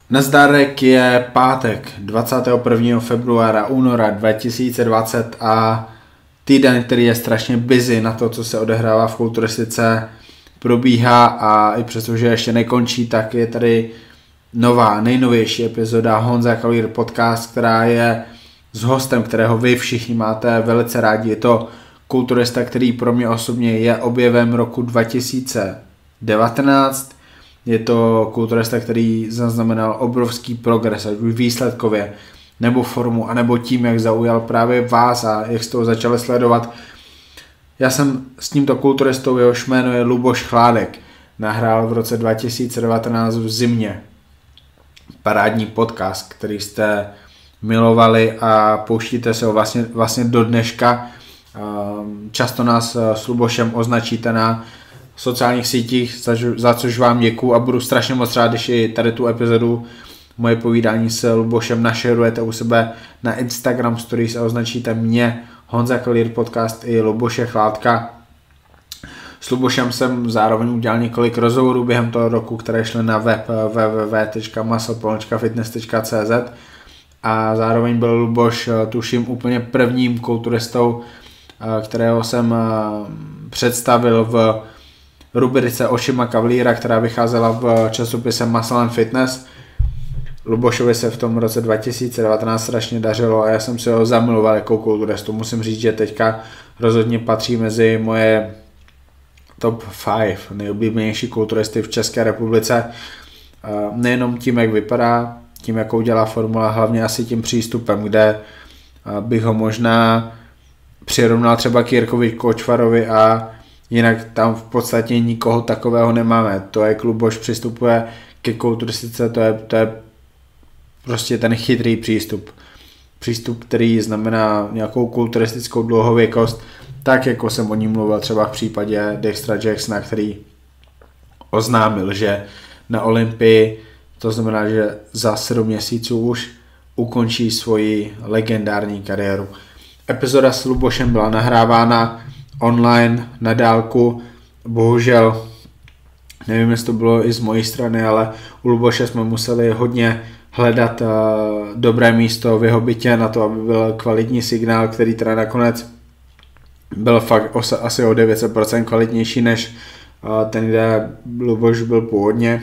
Nazdárek, je pátek 21. února 2020 a týden, který je strašně busy na to, co se odehrává v kulturistice, probíhá a i přestože ještě nekončí, tak je tady nová, nejnovější epizoda Honza Kalír podcast, která je s hostem, kterého vy všichni máte velice rádi. Je to kulturista, který pro mě osobně je objevem roku 2019. Je to kulturista, který zaznamenal obrovský progres, ať už výsledkově, nebo formu, anebo tím, jak zaujal právě vás a jak jste ho začali sledovat. Já jsem s tímto kulturistou, jehož jméno je Luboš Chládek, nahrál v roce 2019 v zimě parádní podcast, který jste milovali a pouštíte se ho vlastně do dneška. Často nás s Lubošem označíte na sociálních sítích, za což vám děkuju a budu strašně moc rád, když i tady tu epizodu moje povídání s Lubošem našerujete u sebe na Instagram stories a označíte mě, Honza Kalír podcast i Luboše Chládka. S Lubošem jsem zároveň udělal několik rozhovorů během toho roku, které šly na web www.muscle-fitness.cz a zároveň byl Luboš, tuším, úplně prvním kulturistou, kterého jsem představil v rubrice Očima Kavalíra, která vycházela v časopise Muscle and Fitness. Lubošovi se v tom roce 2019 strašně dařilo a já jsem se ho zamiloval jako kulturistu. Musím říct, že teďka rozhodně patří mezi moje top 5 nejoblíbenější kulturisty v České republice. Nejenom tím, jak vypadá, tím, jakou dělá formula, hlavně asi tím přístupem, kde bych ho možná přirovnal třeba k Jirkovi Kočvarovi a jinak tam v podstatě nikoho takového nemáme. To, jak Luboš přistupuje ke kulturistice, to je prostě ten chytrý přístup. Přístup, který znamená nějakou kulturistickou dlouhověkost, tak jako jsem o ní mluvil třeba v případě Dextra Jacksona, který oznámil, že na Olympii, to znamená, že za 7 měsíců už ukončí svoji legendární kariéru. Epizoda s Lubošem byla nahrávána online na dálku, bohužel nevím, jestli to bylo i z mojí strany, ale u Luboše jsme museli hodně hledat dobré místo v jeho bytě na to, aby byl kvalitní signál, který teda nakonec byl fakt asi o 900% kvalitnější než ten, kde Luboš byl původně,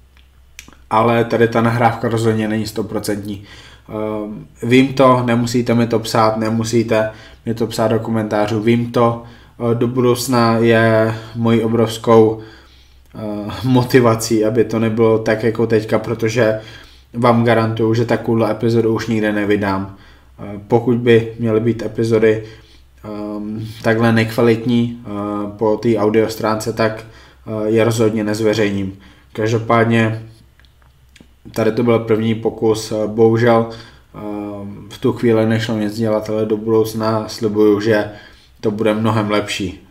ale tady ta nahrávka rozhodně není 100%. Vím to, nemusíte mi to psát, nemusíte mi to psát do komentářů, vím to, do budoucna je mojí obrovskou motivací, aby to nebylo tak jako teďka, protože vám garantuju, že takovou epizodu už nikde nevydám. Pokud by měly být epizody takhle nekvalitní po té audio stránce, tak je rozhodně nezveřejním. Každopádně tady to byl první pokus, bohužel v tu chvíli nešlo nic dělat, ale do budoucna slibuju, že to bude mnohem lepší.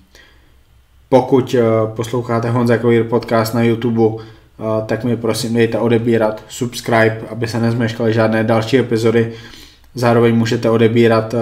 Pokud posloucháte Honza Kalír podcast na YouTube, tak mi prosím dejte odebírat, subscribe, aby se nezmeškaly žádné další epizody. Zároveň můžete odebírat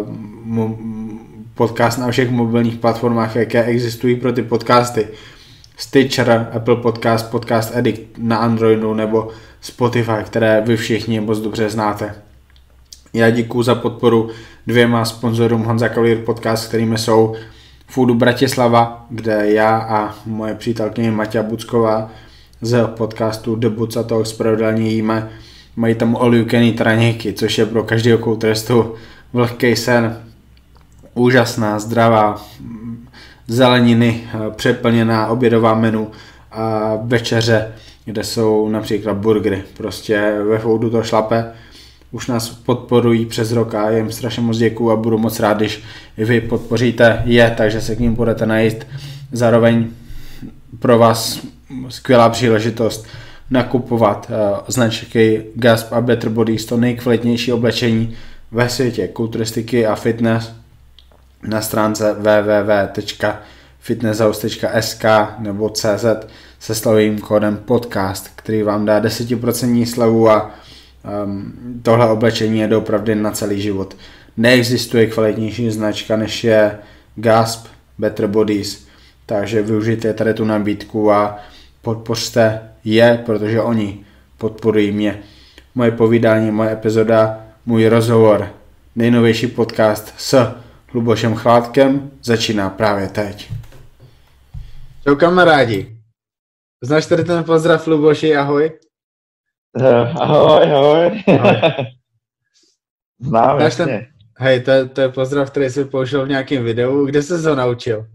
podcast na všech mobilních platformách, jaké existují pro ty podcasty. Stitcher, Apple Podcast, Podcast Addict na Androidu nebo Spotify, které vy všichni moc dobře znáte. Já děkuju za podporu 2 sponzorům Honza Kalír podcast, kterými jsou Foodu Bratislava, kde já a moje přítelkyně Maťa Bucková z podcastu The Buca Talks pravidelně jíme. Mají tam all you can eat raňajky, což je pro každého kulturistu vlhký sen. Úžasná, zdravá, zeleniny, přeplněná obědová menu a večeře, kde jsou například burgery. Prostě ve Foodu to šlape. Už nás podporují přes rok a jim strašně moc děkuju a budu moc rád, když i vy podpoříte je, takže se k ním budete najíst. Zároveň pro vás skvělá příležitost nakupovat značky Gasp a Better Bodies, to nejkvalitnější oblečení ve světě kulturistiky a fitness na stránce www.fitnesshouse.sk nebo CZ se slovým kódem podcast, který vám dá 10% slevu a tohle oblečení je doopravdy na celý život. Neexistuje kvalitnější značka, než je Gasp, Better Bodies, takže využijte tady tu nabídku a podpořte je, protože oni podporují mě. Moje povídání, moje epizoda, můj rozhovor, nejnovější podcast s Lubošem Chládkem začíná právě teď. Čau kamarádi. Znáš tady ten pozdrav, Luboši, ahoj? Ahoj. Znám, jasně. Hej, to je pozdrav, který jsi použil v nějakém videu. Kde jsi ho naučil?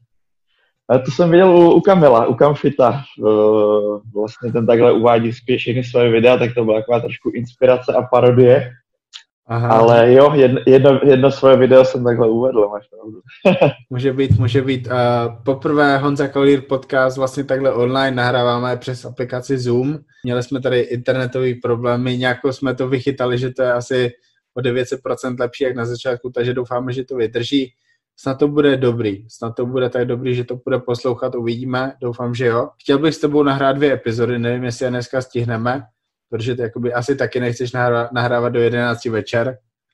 To jsem viděl u Kamila, u Kamfita. Vlastně ten takhle uvádí spíš všechny své videa, tak to byla taková trošku inspirace a parodie. Aha. Ale jo, jedno svoje video jsem takhle uvedl, máš pravdu. Může být. Poprvé Honza Kavalír podcast vlastně takhle online nahráváme přes aplikaci Zoom. Měli jsme tady internetové problémy, nějakou jsme to vychytali, že to je asi o 900% lepší jak na začátku, takže doufáme, že to vydrží. Snad to bude dobrý. Snad to bude tak dobrý, že to bude poslouchat, uvidíme. Doufám, že jo. Chtěl bych s tebou nahrát 2 epizody, nevím, jestli je dneska stihneme, protože ty jakoby asi taky nechceš nahrávat do 11 večer.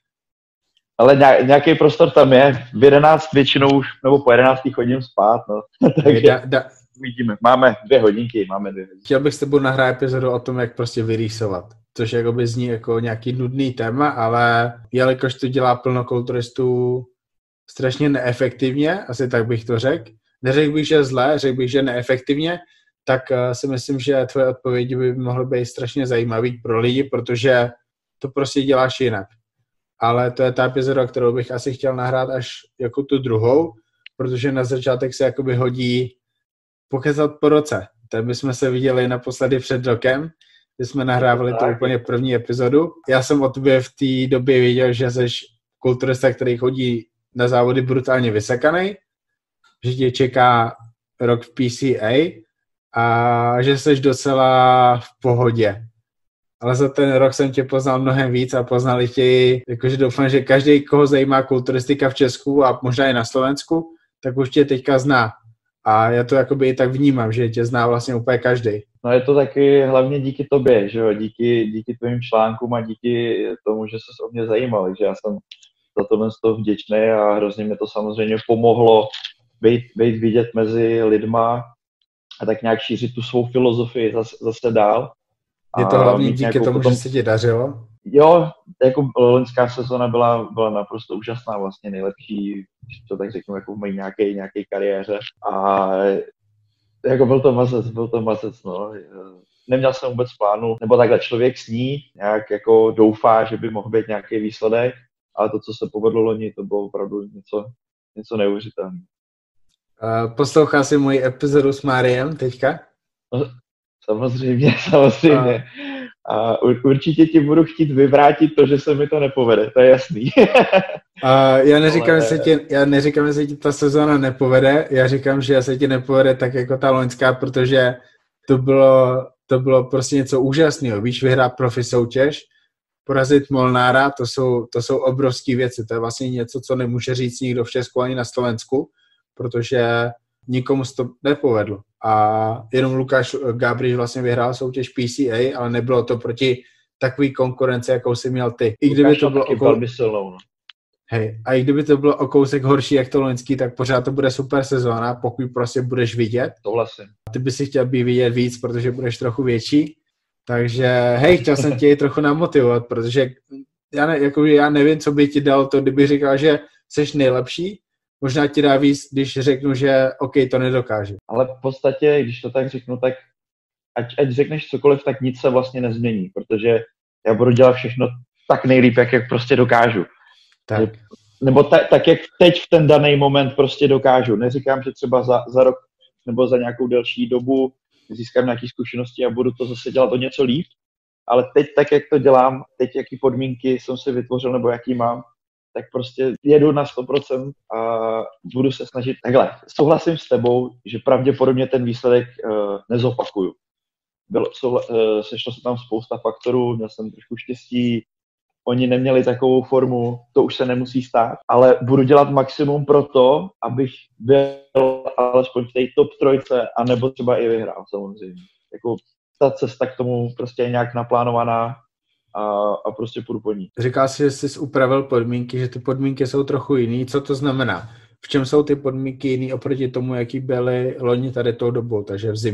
Ale nějaký prostor tam je. V 11 většinou už, nebo po 11 chodím spát, no. Takže uvidíme. Máme 2 hodinky. Chtěl bych s tebou nahrát epizodu o tom, jak prostě vyrýsovat. Což jakoby zní jako nějaký nudný téma, ale jelikož to dělá plno kulturistů strašně neefektivně, asi tak bych to řekl. Neřekl bych, že zle, řekl bych, že neefektivně, tak si myslím, že tvoje odpovědi by mohly být strašně zajímavý pro lidi, protože to prostě děláš jinak. Ale to je ta epizoda, kterou bych asi chtěl nahrát až jako tu druhou, protože na začátek se jakoby hodí pokecat po roce. Tak bychom se viděli naposledy před rokem, kdy jsme nahrávali tu úplně první epizodu. Já jsem o tobě v té době věděl, že jsi kulturista, který chodí na závody brutálně vysekaný, že tě čeká rok v PCA a že jsi docela v pohodě. Ale za ten rok jsem tě poznal mnohem víc a poznali tě, jakože doufám, že každý, koho zajímá kulturistika v Česku a možná i na Slovensku, tak už tě teďka zná. A já to jakoby i tak vnímám, že tě zná vlastně úplně každý. No je to taky hlavně díky tobě, že jo, díky tvým článkům a díky tomu, že ses o mě zajímal, že já jsem za tohle vděčný a hrozně mi to samozřejmě pomohlo být vidět mezi lidma a tak nějak šířit tu svou filozofii zase dál. Je to hlavně díky tomu, že se ti dařilo? Jo, jako loňská sezona byla naprosto úžasná, vlastně nejlepší, když to tak řeknu, jako v mojí nějaké kariéře. A jako byl to mazec, no. Neměl jsem vůbec plánu, nebo takhle člověk sní, nějak jako doufá, že by mohl být nějaký výsledek, ale to, co se povedlo loni, to bylo opravdu něco neuvěřitelného. Poslouchal jsi moji epizodu s Máriem teďka? No, samozřejmě. A určitě ti budu chtít vyvrátit to, že se mi to nepovede, to je jasný. Já neříkám, že se ti ta sezóna nepovede, já říkám, že se ti nepovede tak jako ta loňská, protože to bylo prostě něco úžasného. Víš, vyhrát profi soutěž, porazit Molnára, to jsou obrovské věci. To je vlastně něco, co nemůže říct nikdo v Česku ani na Slovensku, protože nikomu se to nepovedlo. A jenom Lukáš Gabriš vlastně vyhrál soutěž PCA, ale nebylo to proti takové konkurence, jakou jsi měl ty. I kdyby to bylo i kdyby to bylo o kousek horší jak to loňský, tak pořád to bude super sezóna, pokud prostě budeš vidět. To vlastně. Ty bys si chtěl být vidět víc, protože budeš trochu větší. Takže hej, chtěl jsem tě trochu namotivovat, protože já nevím, co by ti dal to, kdyby říkal, že jsi nejlepší. Možná ti dá víc, když řeknu, že OK, to nedokáže. Ale v podstatě, když to tak řeknu, tak ať řekneš cokoliv, tak nic se vlastně nezmění, protože já budu dělat všechno tak nejlíp, jak prostě dokážu. Tak. Nebo tak, jak teď v ten daný moment prostě dokážu. Neříkám, že třeba za rok nebo za nějakou delší dobu získám nějaké zkušenosti a budu to zase dělat o něco líp, ale teď tak, jak to dělám, teď jaký podmínky jsem si vytvořil nebo jaký mám, tak prostě jedu na 100% a budu se snažit. Takhle, souhlasím s tebou, že pravděpodobně ten výsledek nezopakuju. Sešlo se tam spousta faktorů, měl jsem trošku štěstí, oni neměli takovou formu, to už se nemusí stát, ale budu dělat maximum pro to, abych byl alespoň v té top 3, anebo třeba i vyhrál samozřejmě. Jako ta cesta k tomu prostě je nějak naplánovaná a prostě půjdu po ní. Říkal jsi, že jsi upravil podmínky, že ty podmínky jsou trochu jiný. Co to znamená? V čem jsou ty podmínky jiný oproti tomu, jaký byly loni tady tou dobou, takže v zimě?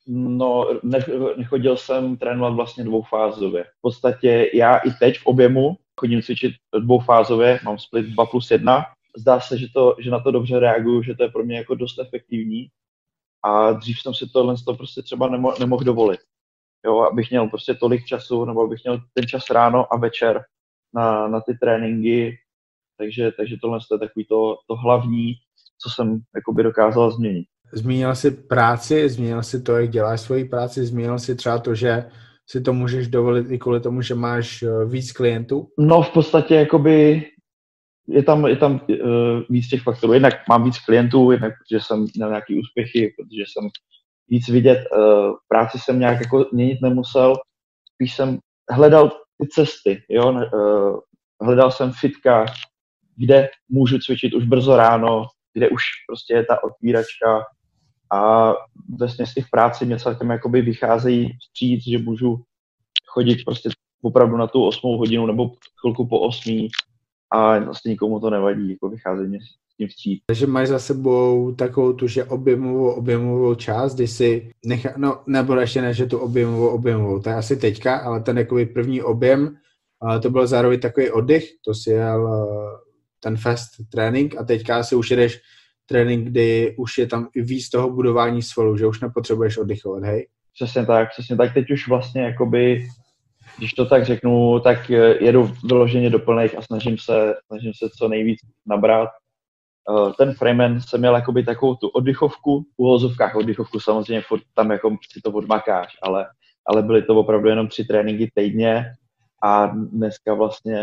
No, nechodil jsem trénovat vlastně dvoufázově. V podstatě já i teď v objemu chodím cvičit dvoufázově, mám split 2+1. Zdá se, že na to dobře reaguju, že to je pro mě jako dost efektivní. A dřív jsem si tohle prostě třeba nemohl dovolit. Jo, abych měl prostě tolik času, nebo abych měl ten čas ráno a večer na ty tréninky. Takže tohle je takový to hlavní, co jsem jakoby dokázal změnit. Zmínil jsi práci, zmínil jsi to, jak děláš svoji práci, zmínil jsi třeba to, že si to můžeš dovolit i kvůli tomu, že máš víc klientů? No v podstatě jakoby je tam víc těch faktorů. Jednak mám víc klientů, jednak protože jsem měl nějaký úspěchy, protože jsem víc vidět. Práci jsem nějak jako měnit nemusel, spíš jsem hledal ty cesty, jo? Hledal jsem fitka, kde můžu cvičit už brzo ráno, kde už prostě je ta otvíračka a vlastně i v práci mě celkem jakoby vycházejí vstříc, že můžu chodit prostě opravdu na tu 8 hodinu nebo chvilku po 8 a vlastně nikomu to nevadí, jako vychází mě s tím vstříc. Takže máš za sebou takovou tu, že objemovou část, kdy si nebo ještě ne, že tu objemovou, to je asi teďka, ale ten jakoby první objem, to byl zároveň takový oddych, to si jel ten fast trénink a teďka si už jedeš trénink, kdy už je tam i víc toho budování svalů, že už nepotřebuješ oddychovat, hej? Přesně tak. Teď už vlastně jakoby, když to tak řeknu, tak jedu vyloženě do plných a snažím se co nejvíc nabrat. Ten Freeman jsem měl jakoby takovou tu oddychovku, v uvozovkách oddychovku samozřejmě furt tam jako si to odmakáš, ale byly to opravdu jenom 3 tréninky týdně a dneska vlastně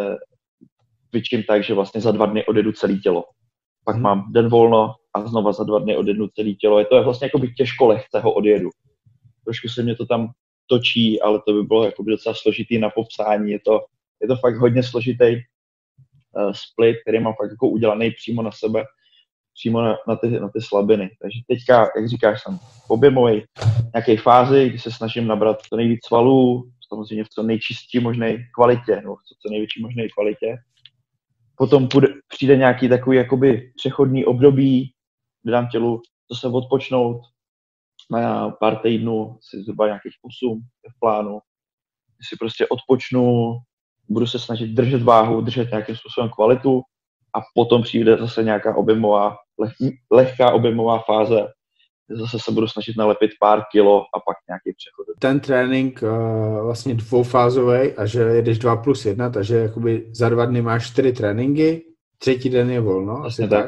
cvičím tak, že vlastně za 2 dny odjedu celé tělo. Pak mám den volno a znova za 2 dny odjedu celé tělo. Je to vlastně jakoby těžko lehce ho odjedu. Trošku se mě to tam točí, ale to by bylo jakoby docela složitý na popsání. Je to fakt hodně složitý split, který mám fakt jako udělaný přímo na sebe, přímo na ty slabiny. Takže teďka, jak říkáš, jsem v objemové nějaké fázi, kdy se snažím nabrat co nejvíc svalů, samozřejmě v co nejčistší možné kvalitě, nebo v co největší možné kvalitě. Potom přijde nějaký takový jakoby přechodný období, kdy dám tělu zase odpočnout na pár týdnů, si zhruba nějakých 8 v plánu. Si prostě odpočnu, budu se snažit držet váhu, držet nějakým způsobem kvalitu a potom přijde zase nějaká lehká objemová fáze. Zase se budu snažit nalepit pár kilo a pak nějaký přechod. Ten trénink vlastně dvoufázový a že jedeš 2+1, takže jakoby za 2 dny máš 4 tréninky, 3. den je volno, asi tak.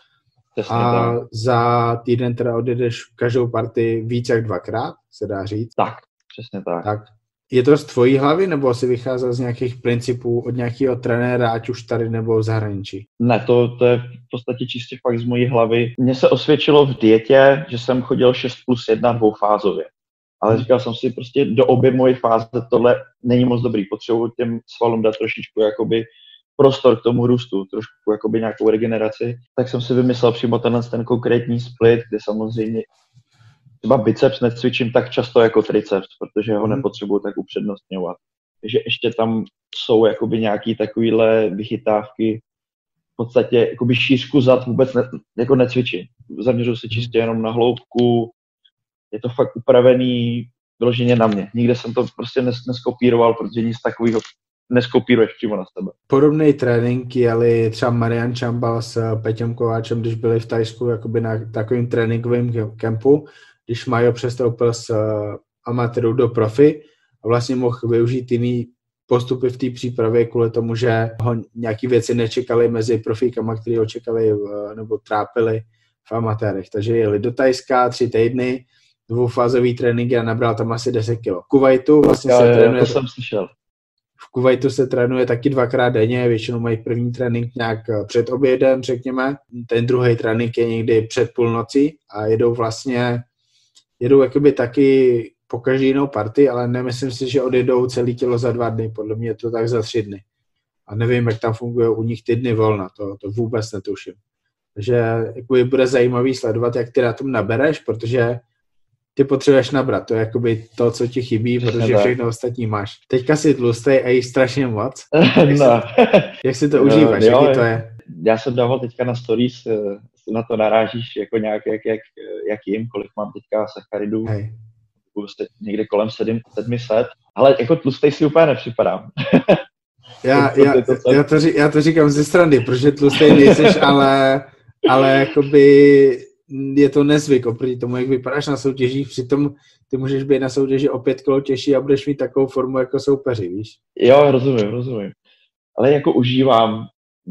A za týden teda odjedeš každou partii víc jak 2krát, se dá říct. Tak, přesně tak. Je to z tvojí hlavy, nebo jsi vycházel z nějakých principů od nějakého trenéra, ať už tady nebo v zahraničí? Ne, to je v podstatě čistě fakt z mojí hlavy. Mně se osvědčilo v dietě, že jsem chodil 6+1 dvoufázově. Ale říkal jsem si prostě do objemové fáze tohle není moc dobrý. Potřebuji těm svalům dát trošičku jakoby prostor k tomu růstu, trošku jakoby nějakou regeneraci. Tak jsem si vymyslel přímo ten konkrétní split, kde samozřejmě třeba biceps necvičím tak často jako triceps, protože ho nepotřebuju tak upřednostňovat. Takže ještě tam jsou jakoby nějaký takovýhle vychytávky. V podstatě jakoby šířku zad vůbec jako necvičím. Zaměřuji se čistě jenom na hloubku. Je to fakt upravený vyloženě na mě. Nikde jsem to prostě neskopíroval, protože nic takového neskopíruješ přímo na sebe. Podobný trénink jeli třeba Marian Čambal s Peťem Kováčem, když byli v Thajsku jakoby na takovým tréninkovém kempu, když Majo přestoupil z amatérů do profi a vlastně mohl využít jiný postupy v té přípravě kvůli tomu, že ho nějaký věci nečekali mezi profíkama, který ho čekali nebo trápili v amatérech. Takže jeli do Thajska 3 týdny, dvoufázový trénink a nabral tam asi 10 kg. V Kuvajtu vlastně se trénuje. To jsem slyšel. V Kuvajtu se trénuje taky 2krát denně, většinou mají první trénink nějak před obědem, řekněme. Ten druhý trénink je někdy před půlnocí a jedou jakoby taky po každý jinou partii, ale nemyslím si, že odjedou celé tělo za 2 dny, podle mě je to tak za 3 dny. A nevím, jak tam fungují u nich ty dny volna, to vůbec netuším. Takže jakoby bude zajímavý sledovat, jak ty na tom nabereš, protože ty potřebuješ nabrat, to je jakoby to, co ti chybí, protože všechno ostatní máš. Teďka si tlustej a jíš strašně moc. Jak si to užíváš, jaký to je? já jsem dával teďka na stories, na to narážíš jako nějak, jak jim, kolik mám teďka sacharidů, někde kolem 700, ale jako tlustej si úplně nepřipadám. Já to říkám ze strany, protože tlustej nejseš, ale jakoby je to nezvyk oproti tomu, jak vypadáš na soutěžích, přitom ty můžeš být na soutěži o 5 kg těžší a budeš mít takovou formu jako soupeři, víš? Jo, rozumím. Ale jako užívám,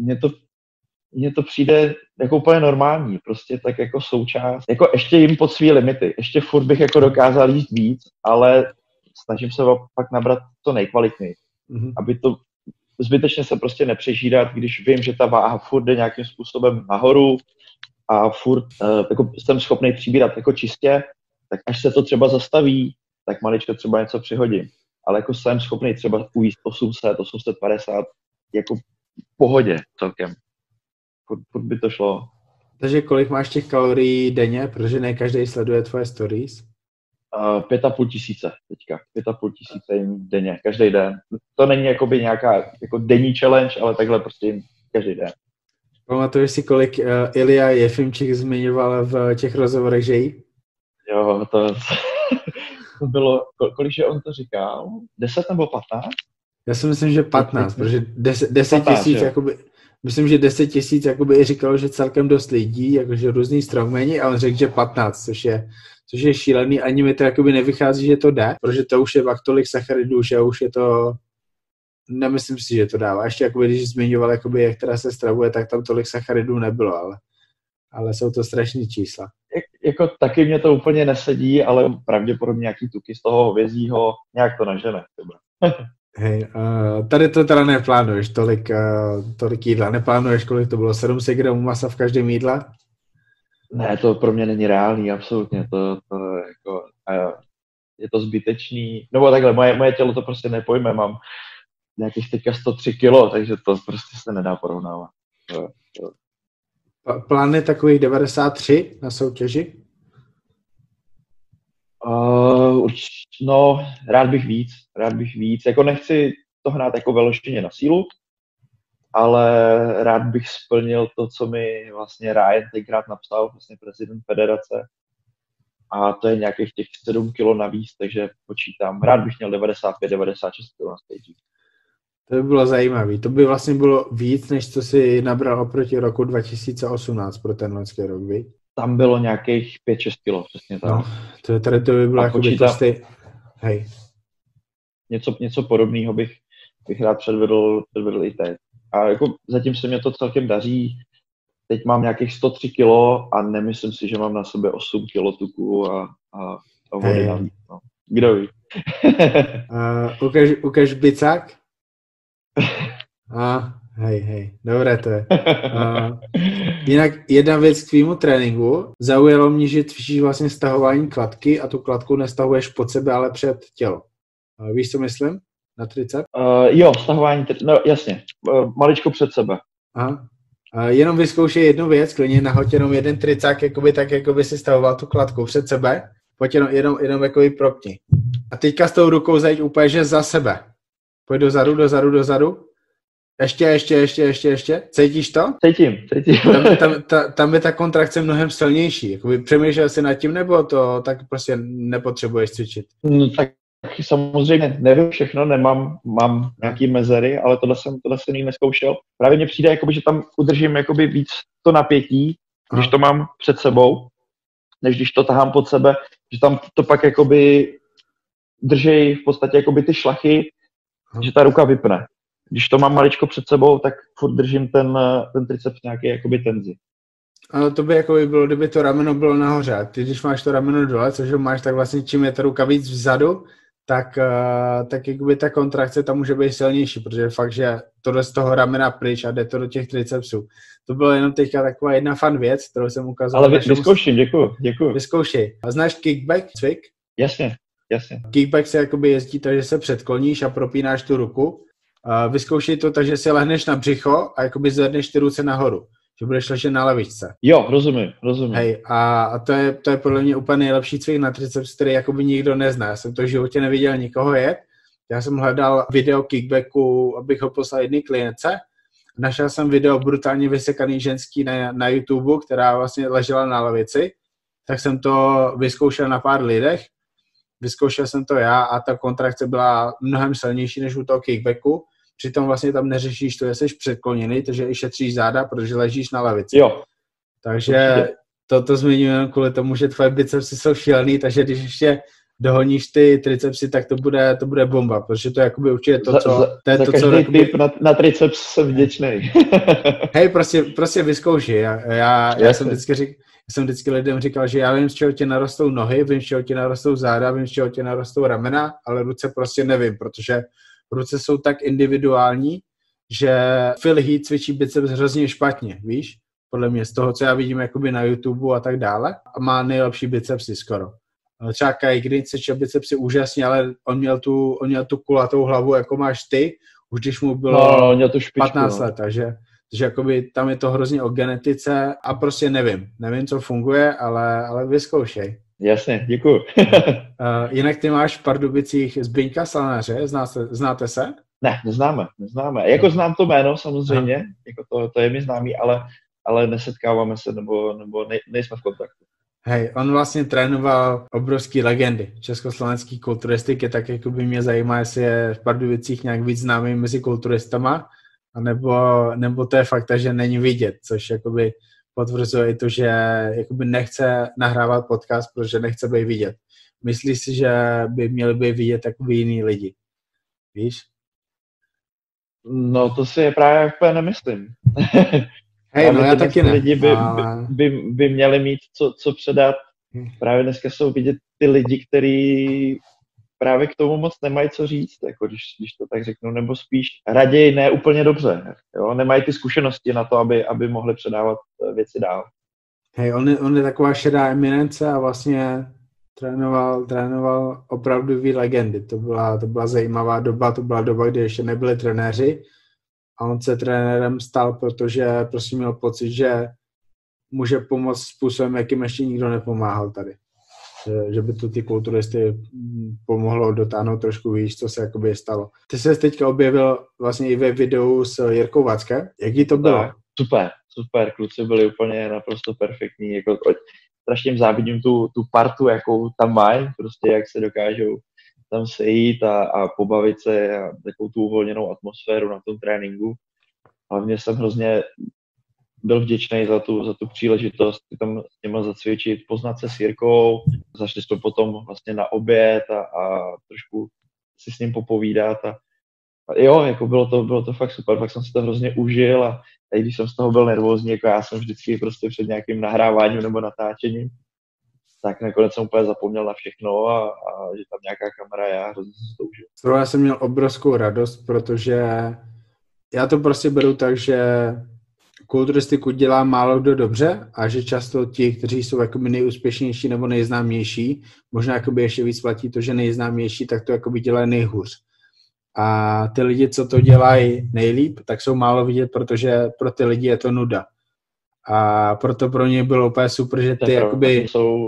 mně to přijde jako úplně normální, prostě tak jako součást, jako ještě jim pod svý limity, ještě furt bych jako dokázal jíst víc, ale snažím se pak nabrat to nejkvalitněji, aby to zbytečně se prostě nepřežírat, když vím, že ta váha furt jde nějakým způsobem nahoru a furt jako jsem schopný přibírat jako čistě, tak až se to třeba zastaví, tak maličko třeba něco přihodím. Ale jako jsem schopný třeba ujíst 800, 850, jako v pohodě celkem. Furt by to šlo. Takže kolik máš těch kalorií denně, protože ne každý sleduje tvoje stories? 5,5 tisíce teďka. 5,5 tisíce jim denně, každý den. To není jakoby nějaká jako denní challenge, ale takhle prostě jim každý den. Pamatuješ si, kolik Ilja Jefimčík zmiňoval v těch rozhovorech, že jí? Jo, to bylo, kolik on to říkal? 10 nebo 15? Já si myslím, že 15, protože 10 tisíc, jakoby, myslím, že 10 tisíc jakoby i říkalo, že celkem dost lidí, jakože různý strongmeni, a on řekl, že 15, což je šílený, ani mi to jakoby nevychází, že to jde, protože to už je pak tolik sacharidů, že už je to, nemyslím si, že to dává. Ještě jakoby, když zmiňoval, jakoby, jak teda se stravuje, tak tam tolik sacharidů nebylo, ale jsou to strašný čísla. Jako taky mě to úplně nesedí, ale pravděpodobně nějaký tuky z toho hovězího nějak to nažene. Hej, tady to teda neplánuješ, tolik jídla. Neplánuješ, kolik to bylo? 700 gramů masa v každém jídle? Ne, to pro mě není reálný, absolutně. To jako, je to zbytečný. No takhle, moje tělo to prostě nepojme. Mám nějakých teďka 103 kilo, takže to prostě se nedá porovnávat. Plán je takových 93 na soutěži? No, rád bych víc. Jako nechci to hnát jako vyloženě na sílu, ale rád bych splnil to, co mi vlastně Ryan tenkrát napsal, vlastně prezident federace. A to je nějakých těch 7 kilo navíc, takže počítám. Rád bych měl 95-96 kilo na stage. To by bylo zajímavé. To by vlastně bylo víc, než co si nabral oproti roku 2018 pro ten loňský rok, viď? Tam bylo nějakých 5-6 kilo, přesně tak. No, to by bylo jako by to Hej. Něco podobného bych rád předvedl i teď. A jako zatím se mě to celkem daří. Teď mám nějakých 103 kilo a nemyslím si, že mám na sobě 8 kilo tuku a vody navíc. No. Kdo ví? Ukaž bicák? Hej, dobré to je. Jinak jedna věc k tvýmu tréninku. Zaujalo mě, že cvičíš vlastně stahování kladky a tu kladku nestahuješ pod sebe, ale před tělo. Víš, co myslím? Na tricep? Jo, stahování, no jasně. Maličko před sebe. Aha. Jenom vyzkoušej jednu věc, klidně nahoď jenom jeden tricák, jakoby si stahoval tu kladku před sebe. Pojď jenom jakoby propni. A teďka s tou rukou zajď úplně, že za sebe. Pojď dozadu. Ještě. Cítíš to? Cítím. Tam je ta kontrakce mnohem silnější. Jakoby přemýšlel jsi nad tím, nebo to tak prostě nepotřebuješ cvičit? No tak samozřejmě nevím všechno, mám nějaký mezery, ale tohle jsem nikdy neskoušel. Právě mně přijde, jakoby, že tam udržím jakoby víc to napětí, když to mám před sebou, než když to tahám pod sebe, že tam to pak jakoby držej v podstatě jakoby ty šlachy, že ta ruka vypne. Když to mám maličko před sebou, tak furt držím ten triceps nějaký jakoby tenzi. Ano, to by jakoby bylo, kdyby to rameno bylo nahoře. A ty, když máš to rameno dole, což ho máš, tak vlastně čím je ta ruka víc vzadu, tak jakoby ta kontrakce tam může být silnější, protože fakt, že to jde z toho ramena pryč a jde to do těch tricepsů. To bylo jenom teďka taková jedna fun věc, kterou jsem ukázal. Ale vyzkouším, děkuju. Vyzkoušej. A znáš kickback, cvik? Jasně. Kickback se jakoby jezdí tak, že se předkloníš a propínáš tu ruku. Vyzkoušej to tak, že si lehneš na břicho a jakoby zvedneš ty ruce nahoru. Že budeš ležet na lavičce. Jo, rozumím. Hej, a to je podle mě úplně nejlepší cvik na triceps, který jakoby nikdo nezná. Já jsem to v životě neviděl nikoho jet. Já jsem hledal video kickbacku, abych ho poslal jedné klientce Našel jsem video brutálně vysekaný ženský na YouTube, která vlastně ležela na lavici, tak jsem to vyzkoušel na pár lidech, vyzkoušel jsem to já a ta kontrakce byla mnohem silnější než u toho kickbacku, přitom vlastně tam neřešíš to, že jsi předkloněný, takže i šetříš záda, protože ležíš na lavici. Jo. Takže to zmiňuji kvůli tomu, že tvoje bicepsy jsou šílený, takže když ještě dohoníš ty tricepsy, tak to bude bomba, protože to je jakoby určitě to, co... Za každý tip na triceps jsem vděčný. Hej, prostě vyzkouši. Já jsem vždycky lidem říkal, že já vím, z čeho ti narostou nohy, vím, z čeho ti narostou záda, vím, z čeho ti narostou ramena, ale ruce prostě nevím, protože ruce jsou tak individuální, že Phil Heath cvičí biceps hrozně špatně, víš? Podle mě z toho, co já vidím jakoby na YouTube a tak dále, a má nejlepší bicepsy skoro. Třeba Kai Green cvičil bicepsy úžasně, ale on měl tu kulatou hlavu, jako máš ty, už když mu bylo 15 let, takže jakoby tam je to hrozně o genetice a prostě nevím, co funguje, ale vyzkoušej. Jasně, děkuju. Jinak ty máš v Pardubicích Zbyňka Slanáře, znáte se? Ne, neznáme. Jako znám to jméno samozřejmě, jako to je mi známý, ale nesetkáváme se nebo nejsme v kontaktu. Hej, on vlastně trénoval obrovský legendy československý kulturistiky, tak jako by mě zajímá, jestli je v Pardubicích nějak víc známý mezi kulturistama, nebo to je fakt, že není vidět, což jakoby potvrzuje i to, že jakoby nechce nahrávat podcast, protože nechce být vidět. Myslíš si, že by měli být vidět takový jiný lidi? Víš? No to si je právě úplně nemyslím. Hej, no já taky ne. Lidi by měli mít co předat. Právě dneska jsou vidět ty lidi, kteří právě k tomu moc nemají co říct, jako když to tak řeknu, nebo spíš raději ne úplně dobře. Jo? Nemají ty zkušenosti na to, aby mohli předávat věci dál. Hej, on je taková šedá eminence a vlastně trénoval opravdový legendy. To byla zajímavá doba, to byla doba, kdy ještě nebyli trenéři a on se trenérem stal, protože prostě měl pocit, že může pomoct způsobem, jakým ještě nikdo nepomáhal tady. Že by to ty kulturisty pomohlo dotáhnout trošku víc, co se jakoby stalo. Ty se teďka objevil vlastně i ve videu s Jirkou Vackem. Jaký to bylo? Super, kluci byli úplně naprosto perfektní. Jako, strašně jim závidím tu partu, jakou tam mají, prostě jak se dokážou tam sejít a pobavit se a takovou tu uvolněnou atmosféru na tom tréninku. Hlavně jsem hrozně byl vděčný za tu příležitost tam s těma zacvičit, poznat se s Jirkou, zašli jsme potom vlastně na oběd a trošku si s ním popovídat a jo, jako bylo to fakt super, fakt jsem si to hrozně užil a i když jsem z toho byl nervózní, jako já jsem vždycky prostě před nějakým nahráváním nebo natáčením, tak nakonec jsem úplně zapomněl na všechno a že tam nějaká kamera je, já hrozně jsem si to užil. Já jsem měl obrovskou radost, protože já to prostě beru tak, že kulturistiku dělá málo kdo dobře a že často ti, kteří jsou jakoby nejúspěšnější nebo nejznámější, možná jakoby ještě víc platí to, že nejznámější, tak to jakoby dělají nejhůř. A ty lidi, co to dělají nejlíp, tak jsou málo vidět, protože pro ty lidi je to nuda. A proto pro ně bylo úplně super, že ty jakoby...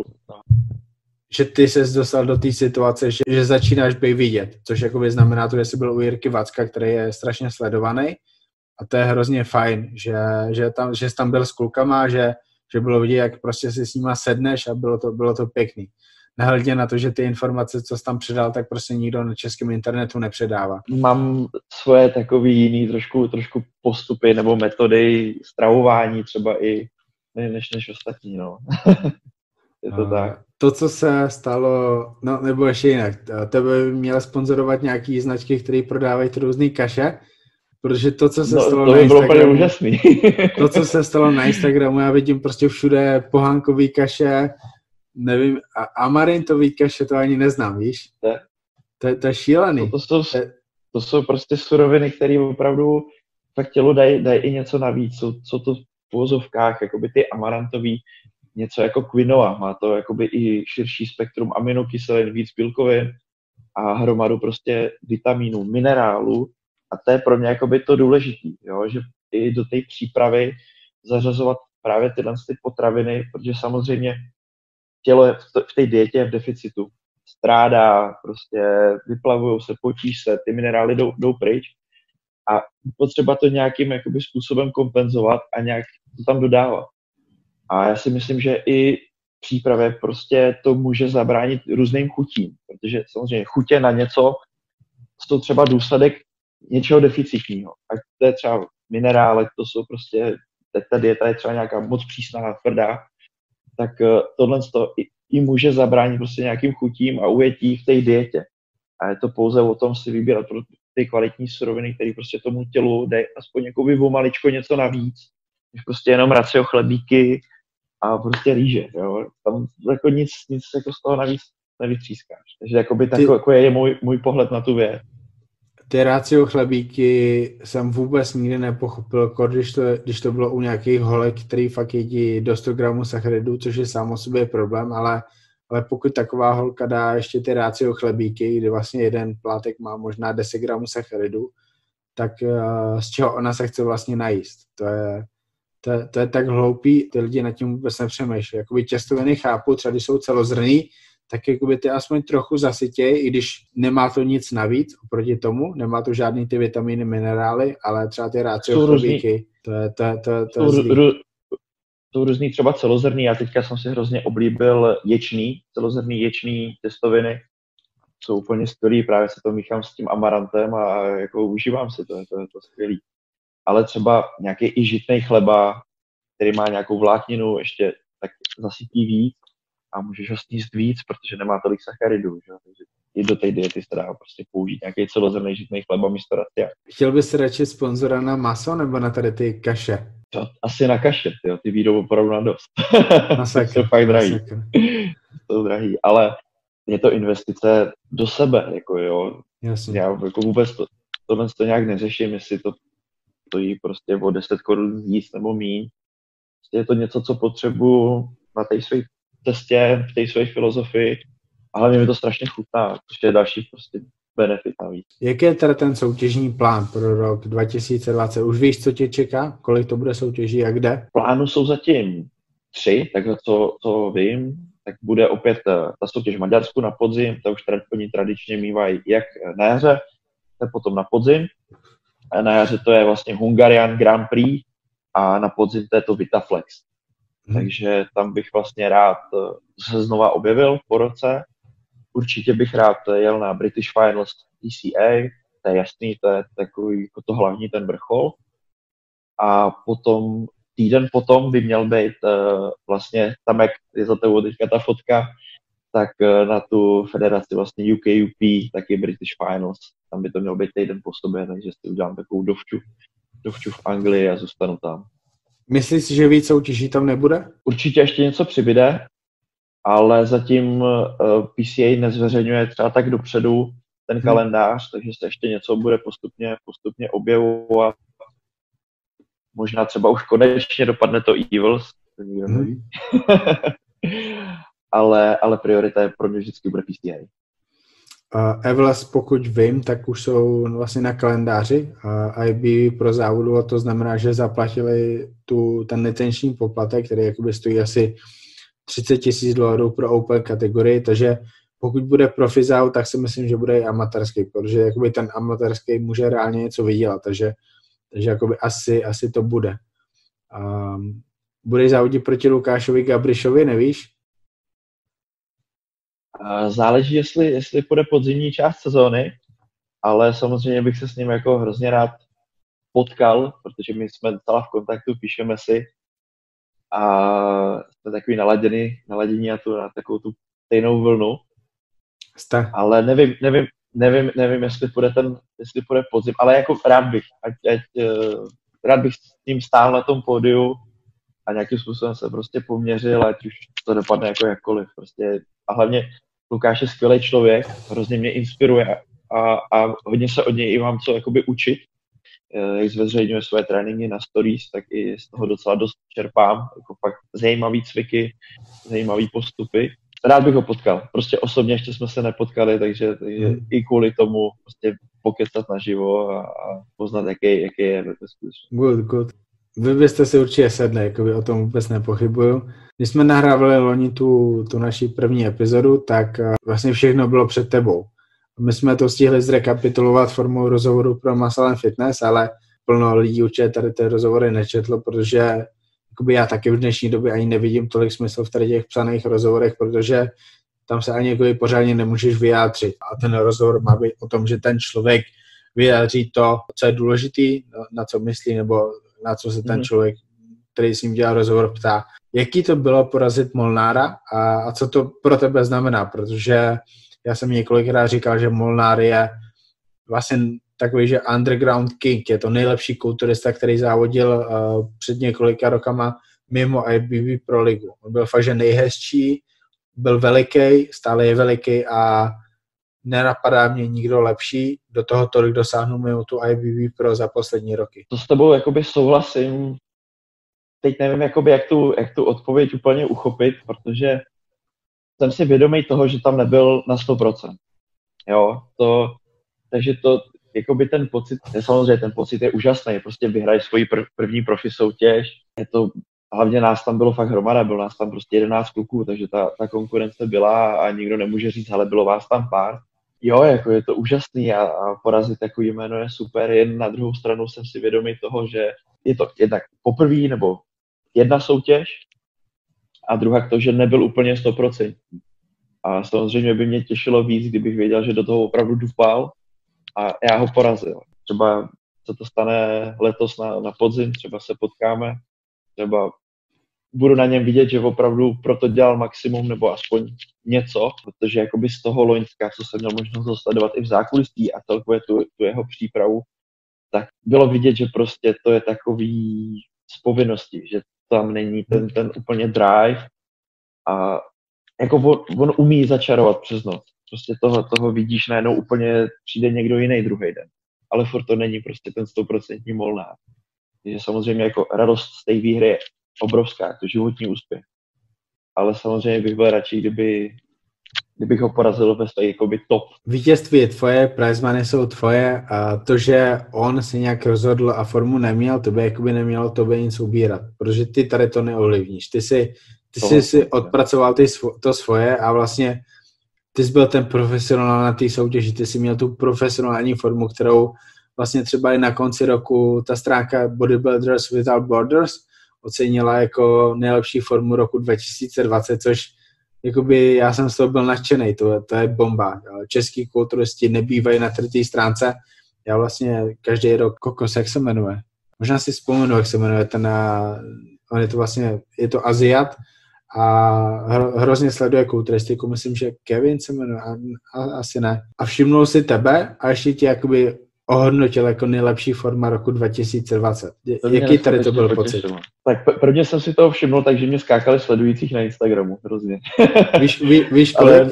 že ty ses dostal do té situace, že začínáš být vidět, což jakoby znamená to, že jsi byl u Jirky Vacka, který je strašně sledovaný a to je hrozně fajn, že jsi tam byl s klukama, že bylo vidět, jak prostě si s nima sedneš a bylo to pěkný. Nehledě na to, že ty informace, co jsi tam předal, tak prostě nikdo na českém internetu nepředává. Mám svoje takový jiný trošku postupy nebo metody stravování třeba i než ostatní, no. Je to tak. To, co se stalo, no nebo ještě jinak, tebe měl sponzorovat nějaký značky, které prodávají různý kaše, protože to, co se stalo na Instagramu, to, co se stalo na Instagramu, já vidím prostě všude pohánkový kaše, nevím, a amarintový kaše, to ani neznám, víš? To je šílený. To jsou prostě suroviny, které opravdu fakt tělu dají i něco navíc. Jsou to v uvozovkách, jakoby ty amarantový, něco jako quinoa, má to jakoby i širší spektrum aminokyselin, víc bílkovin a hromadu prostě vitamínů, minerálů a to je pro mě jakoby to důležitý, jo? Že i do té přípravy zařazovat právě tyhle potraviny, protože samozřejmě tělo v té dietě je v deficitu. Strádá, prostě vyplavují se, potí se, ty minerály jdou pryč a potřeba to nějakým jakoby způsobem kompenzovat a nějak to tam dodávat. A já si myslím, že i v přípravě prostě to může zabránit různým chutím, protože samozřejmě chutě na něco jsou třeba důsledek něčeho deficitního. Ať to je třeba minerály, to jsou prostě, ta dieta je třeba nějaká moc přísná, tvrdá, tak tohle i může zabránit prostě nějakým chutím a ujetí v té dietě. A je to pouze o tom si vybírat ty kvalitní suroviny, které prostě tomu tělu dají aspoň jako maličko něco navíc, než prostě jenom racio chlebíky a prostě rýže. Jo? Tam jako nic jako z toho navíc nevytřískáš. Takže jakoby jako je můj pohled na tu věc. Ty racio chlebíky jsem vůbec nikdy nepochopil, když to bylo u nějakých holek, který fakt jedí do 100 gramů sacharidů, což je sám o sobě problém, ale pokud taková holka dá ještě ty racio chlebíky, kde vlastně jeden plátek má možná 10 gramů sacharidů, tak z čeho ona se chce vlastně najíst? To je tak hloupý, ty lidi nad tím vůbec nepřemýšlí. Jakoby těstoviny chápu, třeba když jsou celozrnný, tak jakoby ty aspoň trochu zasytěj, i když nemá to nic navíc oproti tomu, nemá to žádný ty vitamíny, minerály, ale třeba ty racio chlebíky, to je zlý. Jsou různý třeba celozrný, já teďka jsem si hrozně oblíbil celozrný ječný těstoviny, jsou úplně skvělý, právě se to míchám s tím amarantem a jako užívám si to, je to skvělý. Ale třeba nějaký i žitnej chleba, který má nějakou vlákninu, ještě tak zasytí víc a můžeš ho sníst víc, protože nemá tolik sacharidů, že? Takže i do té diety se dá prostě použít nějaký celozrnný žitnej chleba místo racia. Chtěl bys radši sponzora na maso nebo na tady ty kaše? To asi na kaše, tyjo, ty výjdou opravdu na dost. Masakr, to fakt drahý. To drahý, ale je to investice do sebe, jako jo. Jasně. Já jako vůbec tohle to nějak neřeším, jestli to stojí prostě o 10 korun víc nebo míň. Je to něco, co potřebuju na té své cestě, v té své filozofii, a hlavně mi to strašně chutná, což je další prostě benefit navíc. Jaký je teda ten soutěžní plán pro rok 2020? Už víš, co tě čeká? Kolik to bude soutěží a kde? Plánu jsou zatím 3, takže co vím, tak bude opět ta soutěž v Maďarsku na podzim, to už oni tradičně mývají jak na jaře, tak potom na podzim. A na jaře to je vlastně Hungarian Grand Prix a na podzim to je to Vitaflex. Takže tam bych vlastně rád se znova objevil po roce. Určitě bych rád jel na British Finals TCA, to je jasný, to je takový jako to hlavní ten vrchol. A potom týden potom by měl být vlastně tam, jak je za tebou teďka ta fotka, tak na tu federaci vlastně UKUP, taky British Finals. Tam by to měl být týden po sobě, takže si udělám takovou dovču v Anglii a zůstanu tam. Myslíš si, že víc soutěží tam nebude? Určitě ještě něco přibyde, ale zatím PCA nezveřejňuje třeba tak dopředu ten kalendář, takže se ještě něco bude postupně objevovat. Možná třeba už konečně dopadne to Evils, to nikdo neví. ale priorita je pro mě vždycky bude PCA. Evils, pokud vím, tak už jsou vlastně na kalendáři IB pro závodu, a to znamená, že zaplatili ten licenční poplatek, který jakoby stojí asi $30,000 pro open kategorii, takže pokud bude profi závod, tak si myslím, že bude i amatérský, protože jakoby ten amatérský může reálně něco vydělat, takže jakoby asi to bude. Budeš závodit proti Lukášovi Gabrišovi, nevíš? Záleží, jestli půjde podzimní část sezóny, ale samozřejmě bych se s ním jako hrozně rád potkal, protože my jsme docela v kontaktu, píšeme si a jsme takový naladění na takovou tu stejnou vlnu. Ale nevím, jestli půjde podzim, ale jako rád bych s ním stál na tom pódiu a nějakým způsobem se prostě poměřil, ať už to dopadne jako jakkoliv. Prostě. A hlavně Lukáš je skvělý člověk, hrozně mě inspiruje a hodně se od něj i mám co jakoby učit. Jak zveřejňuje své tréninky na stories, tak i z toho docela dost čerpám. Jako fakt zajímavý cviky, zajímavý postupy. Rád bych ho potkal. Prostě osobně ještě jsme se nepotkali, takže i kvůli tomu prostě pokecat naživo a poznat, jaký je ve skutečnosti. Good. Vy byste si určitě sedli, jakoby o tom vůbec nepochybuju. Když jsme nahrávali loni tu naši první epizodu, tak vlastně všechno bylo před tebou. My jsme to stihli zrekapitulovat formou rozhovoru pro Muscle and Fitness, ale plno lidí určitě tady ty rozhovory nečetlo, protože jakoby já taky v dnešní době ani nevidím tolik smysl v tady těch psaných rozhovorech, protože tam se ani jakoby pořádně nemůžeš vyjádřit. A ten rozhovor má být o tom, že ten člověk vyjádří to, co je důležitý, na co myslí, nebo na co se ten člověk, který s ním dělá rozhovor, ptá. Jaký to bylo porazit Molnára a co to pro tebe znamená? Protože já jsem několikrát říkal, že Molnár je vlastně takový, že underground king, je to nejlepší kulturista, který závodil před několika rokama mimo IFBB Pro ligu. On byl fakt, že nejhezčí, byl veliký, stále je veliký a nenapadá mě nikdo lepší, do toho tolik dosáhnul mimo tu IFBB Pro za poslední roky. To s tebou jakoby souhlasím. Teď nevím, jakoby, jak tu odpověď úplně uchopit, protože jsem si vědomý toho, že tam nebyl na 100%. Jo, takže to, jakoby ten pocit, samozřejmě ten pocit je úžasný, prostě vyhraješ svoji první profi soutěž, je to, hlavně nás tam bylo fakt hromada, bylo nás tam prostě 11 kluků, takže ta konkurence byla a nikdo nemůže říct, ale bylo vás tam pár. Jo, jako je to úžasný a porazit takový jméno je super, jen na druhou stranu jsem si vědomý toho, že je to jednak poprvé nebo jedna soutěž a druhá to, že nebyl úplně 100%. A samozřejmě by mě těšilo víc, kdybych věděl, že do toho opravdu dupal a já ho porazil. Třeba se to stane letos na podzim, třeba se potkáme, třeba budu na něm vidět, že opravdu proto dělal maximum nebo aspoň něco, protože jakoby z toho loňska, co jsem měl možnost sledovat i v zákulisí a celkově tu jeho přípravu, tak bylo vidět, že prostě to je takový z povinnosti, že tam není ten úplně drive a jako on umí začarovat přes noc. Prostě toho vidíš najednou úplně přijde někdo jiný druhý den. Ale furt to není prostě ten 100% Molnár. Takže samozřejmě jako radost z té výhry je obrovská, to životní úspěch. Ale samozřejmě bych byl radši, kdybych ho porazil ve své jakoby top. Vítězství je tvoje, prize money jsou tvoje a to, že on se nějak rozhodl a formu neměl, to by jakoby nemělo tobě nic ubírat, protože ty tady to neovlivníš. Ty jsi odpracoval to svoje a vlastně ty jsi byl ten profesionál na té soutěži, ty jsi měl tu profesionální formu, kterou vlastně třeba i na konci roku ta stránka Bodybuilders Without Borders ocenila jako nejlepší formu roku 2020, což jakoby já jsem z toho byl nadšený, to je bomba. Český kulturisti nebývají na té stránce. Já vlastně každý rok Kokos, jak se jmenuje? Možná si vzpomenu, jak se jmenuje on je to vlastně, je to Aziat a hrozně sleduje kulturistiku, myslím, že Kevin se jmenuje, asi ne. A všimnul si tebe a ještě tě jakoby ohodnotil jako nejlepší forma roku 2020. Jaký tady to byl pocit? Tak prvně jsem si toho všiml, takže mě skákali sledujících na Instagramu, hrozně. Víš kolik?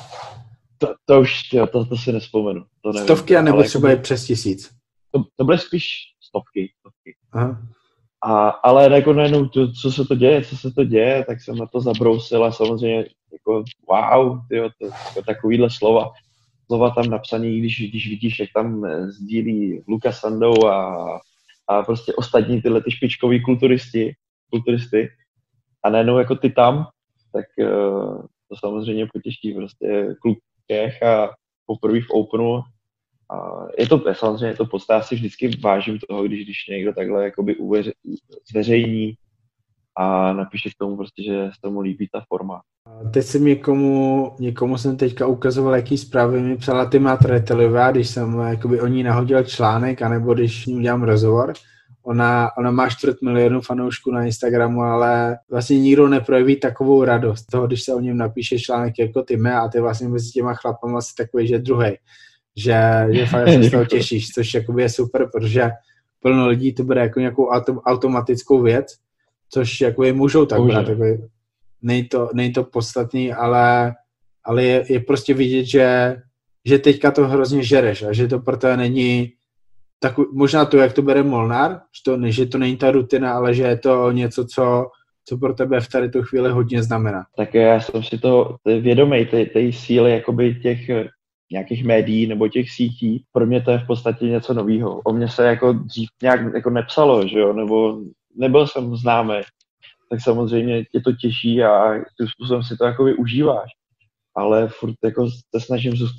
To už, jo, to si nespomenu. To nevím, stovky, anebo třeba je přes 1000? To byly spíš stovky. Aha. Ale jako najednou, co se to děje, tak jsem na to zabrousil a samozřejmě jako wow, tyjo, takovýhle slova tam napsaný, když vidíš, jak tam sdílí Luka Sandou a prostě ostatní tyhle ty špičkový kulturisty a najednou jako ty tam, tak to samozřejmě potěší prostě kluk Čech a poprvé v Openu a samozřejmě je to podstatě, já si vždycky vážím toho, když někdo takhle jakoby zveřejní a napíše k tomu prostě, že se tomu líbí ta forma. Teď jsem někomu jsem teďka ukazoval, jaký zprávy mi psala Tima Tretelová, když jsem jakoby o ní nahodil článek, anebo když s ní udělám rozhovor. Ona má 250 000 fanoušků na Instagramu, ale vlastně nikdo neprojeví takovou radost toho, když se o něm napíše článek jako Time a ty vlastně mezi těma chlapama asi takový, že druhej. Že fakt se z toho těšíš, což jakoby je super, protože plno lidí to bude jako nějakou automatickou věc, což jakoby můžou tak brát, není to podstatný, ale je prostě vidět, že teďka to hrozně žereš a že to pro tebe není tak možná to, jak to bere Molnár, že to není ta rutina, ale že je to něco, co pro tebe v tady tu chvíli hodně znamená. Tak já jsem si to vědomý, té síly jakoby těch nějakých médií nebo těch sítí. Pro mě to je v podstatě něco novýho. O mě se jako dřív nějak jako nepsalo, že jo, nebo nebyl jsem známý. Tak samozřejmě tě to těší a tím způsobem si to jakoby užíváš. Ale furt jako se snažím zůstat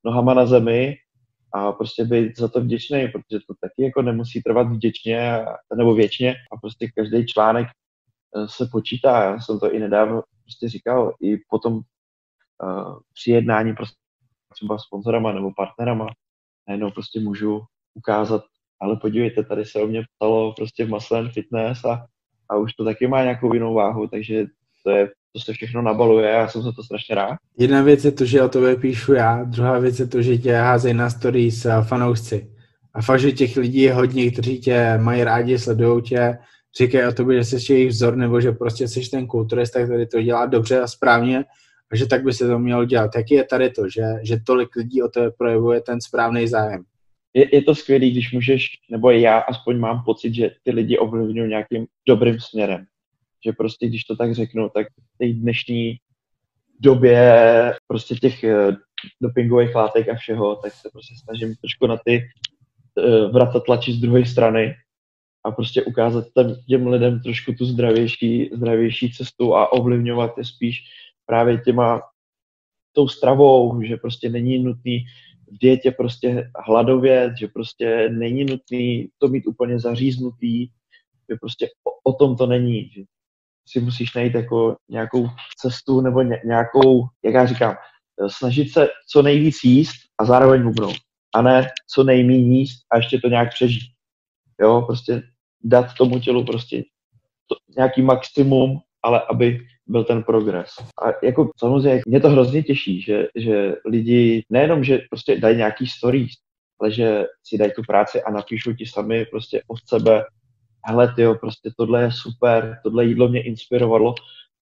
nohama na zemi a prostě být za to vděčný, protože to taky jako nemusí trvat vděčně nebo věčně a prostě každý článek se počítá. Já jsem to i nedávno prostě říkal, i potom při jednání prostě třeba sponzorama nebo partnerama najednou prostě můžu ukázat, ale podívejte, tady se o mě ptalo prostě v Muscle & Fitness a už to taky má nějakou jinou váhu, takže to se všechno nabaluje a já jsem za to strašně rád. Jedna věc je to, že o tobě píšu já, druhá věc je to, že tě házejí na stories fanoušci. A fakt, že těch lidí je hodně, kteří tě mají rádi, sledujou tě, říkají o tobě, že jsi jejich vzor, nebo že prostě jsi ten kulturista, který to dělá dobře a správně a že tak by se to mělo dělat. Jaký je tady to, že tolik lidí o tebe projevuje ten správný zájem? Je to skvělý, když můžeš, nebo já aspoň mám pocit, že ty lidi ovlivňují nějakým dobrým směrem. Že prostě, když to tak řeknu, tak v té dnešní době prostě těch dopingových látek a všeho, tak se prostě snažím trošku na ty vrata tlačit z druhé strany a prostě ukázat těm lidem trošku tu zdravější cestu a ovlivňovat je spíš právě tou stravou, že prostě není nutný v dietě prostě hladovět, že prostě není nutný to mít úplně zaříznutý, že prostě o tom to není, že si musíš najít jako nějakou cestu nebo nějakou, jak já říkám, snažit se co nejvíc jíst a zároveň hubnout. A ne co nejméně jíst a ještě to nějak přežít. Jo, prostě dát tomu tělu prostě nějaký maximum, ale aby byl ten progres. A jako samozřejmě mě to hrozně těší, že lidi nejenom, že prostě dají nějaký stories, ale že si dají tu práci a napíšou ti sami prostě od sebe, hele tyjo, prostě tohle je super, tohle jídlo mě inspirovalo.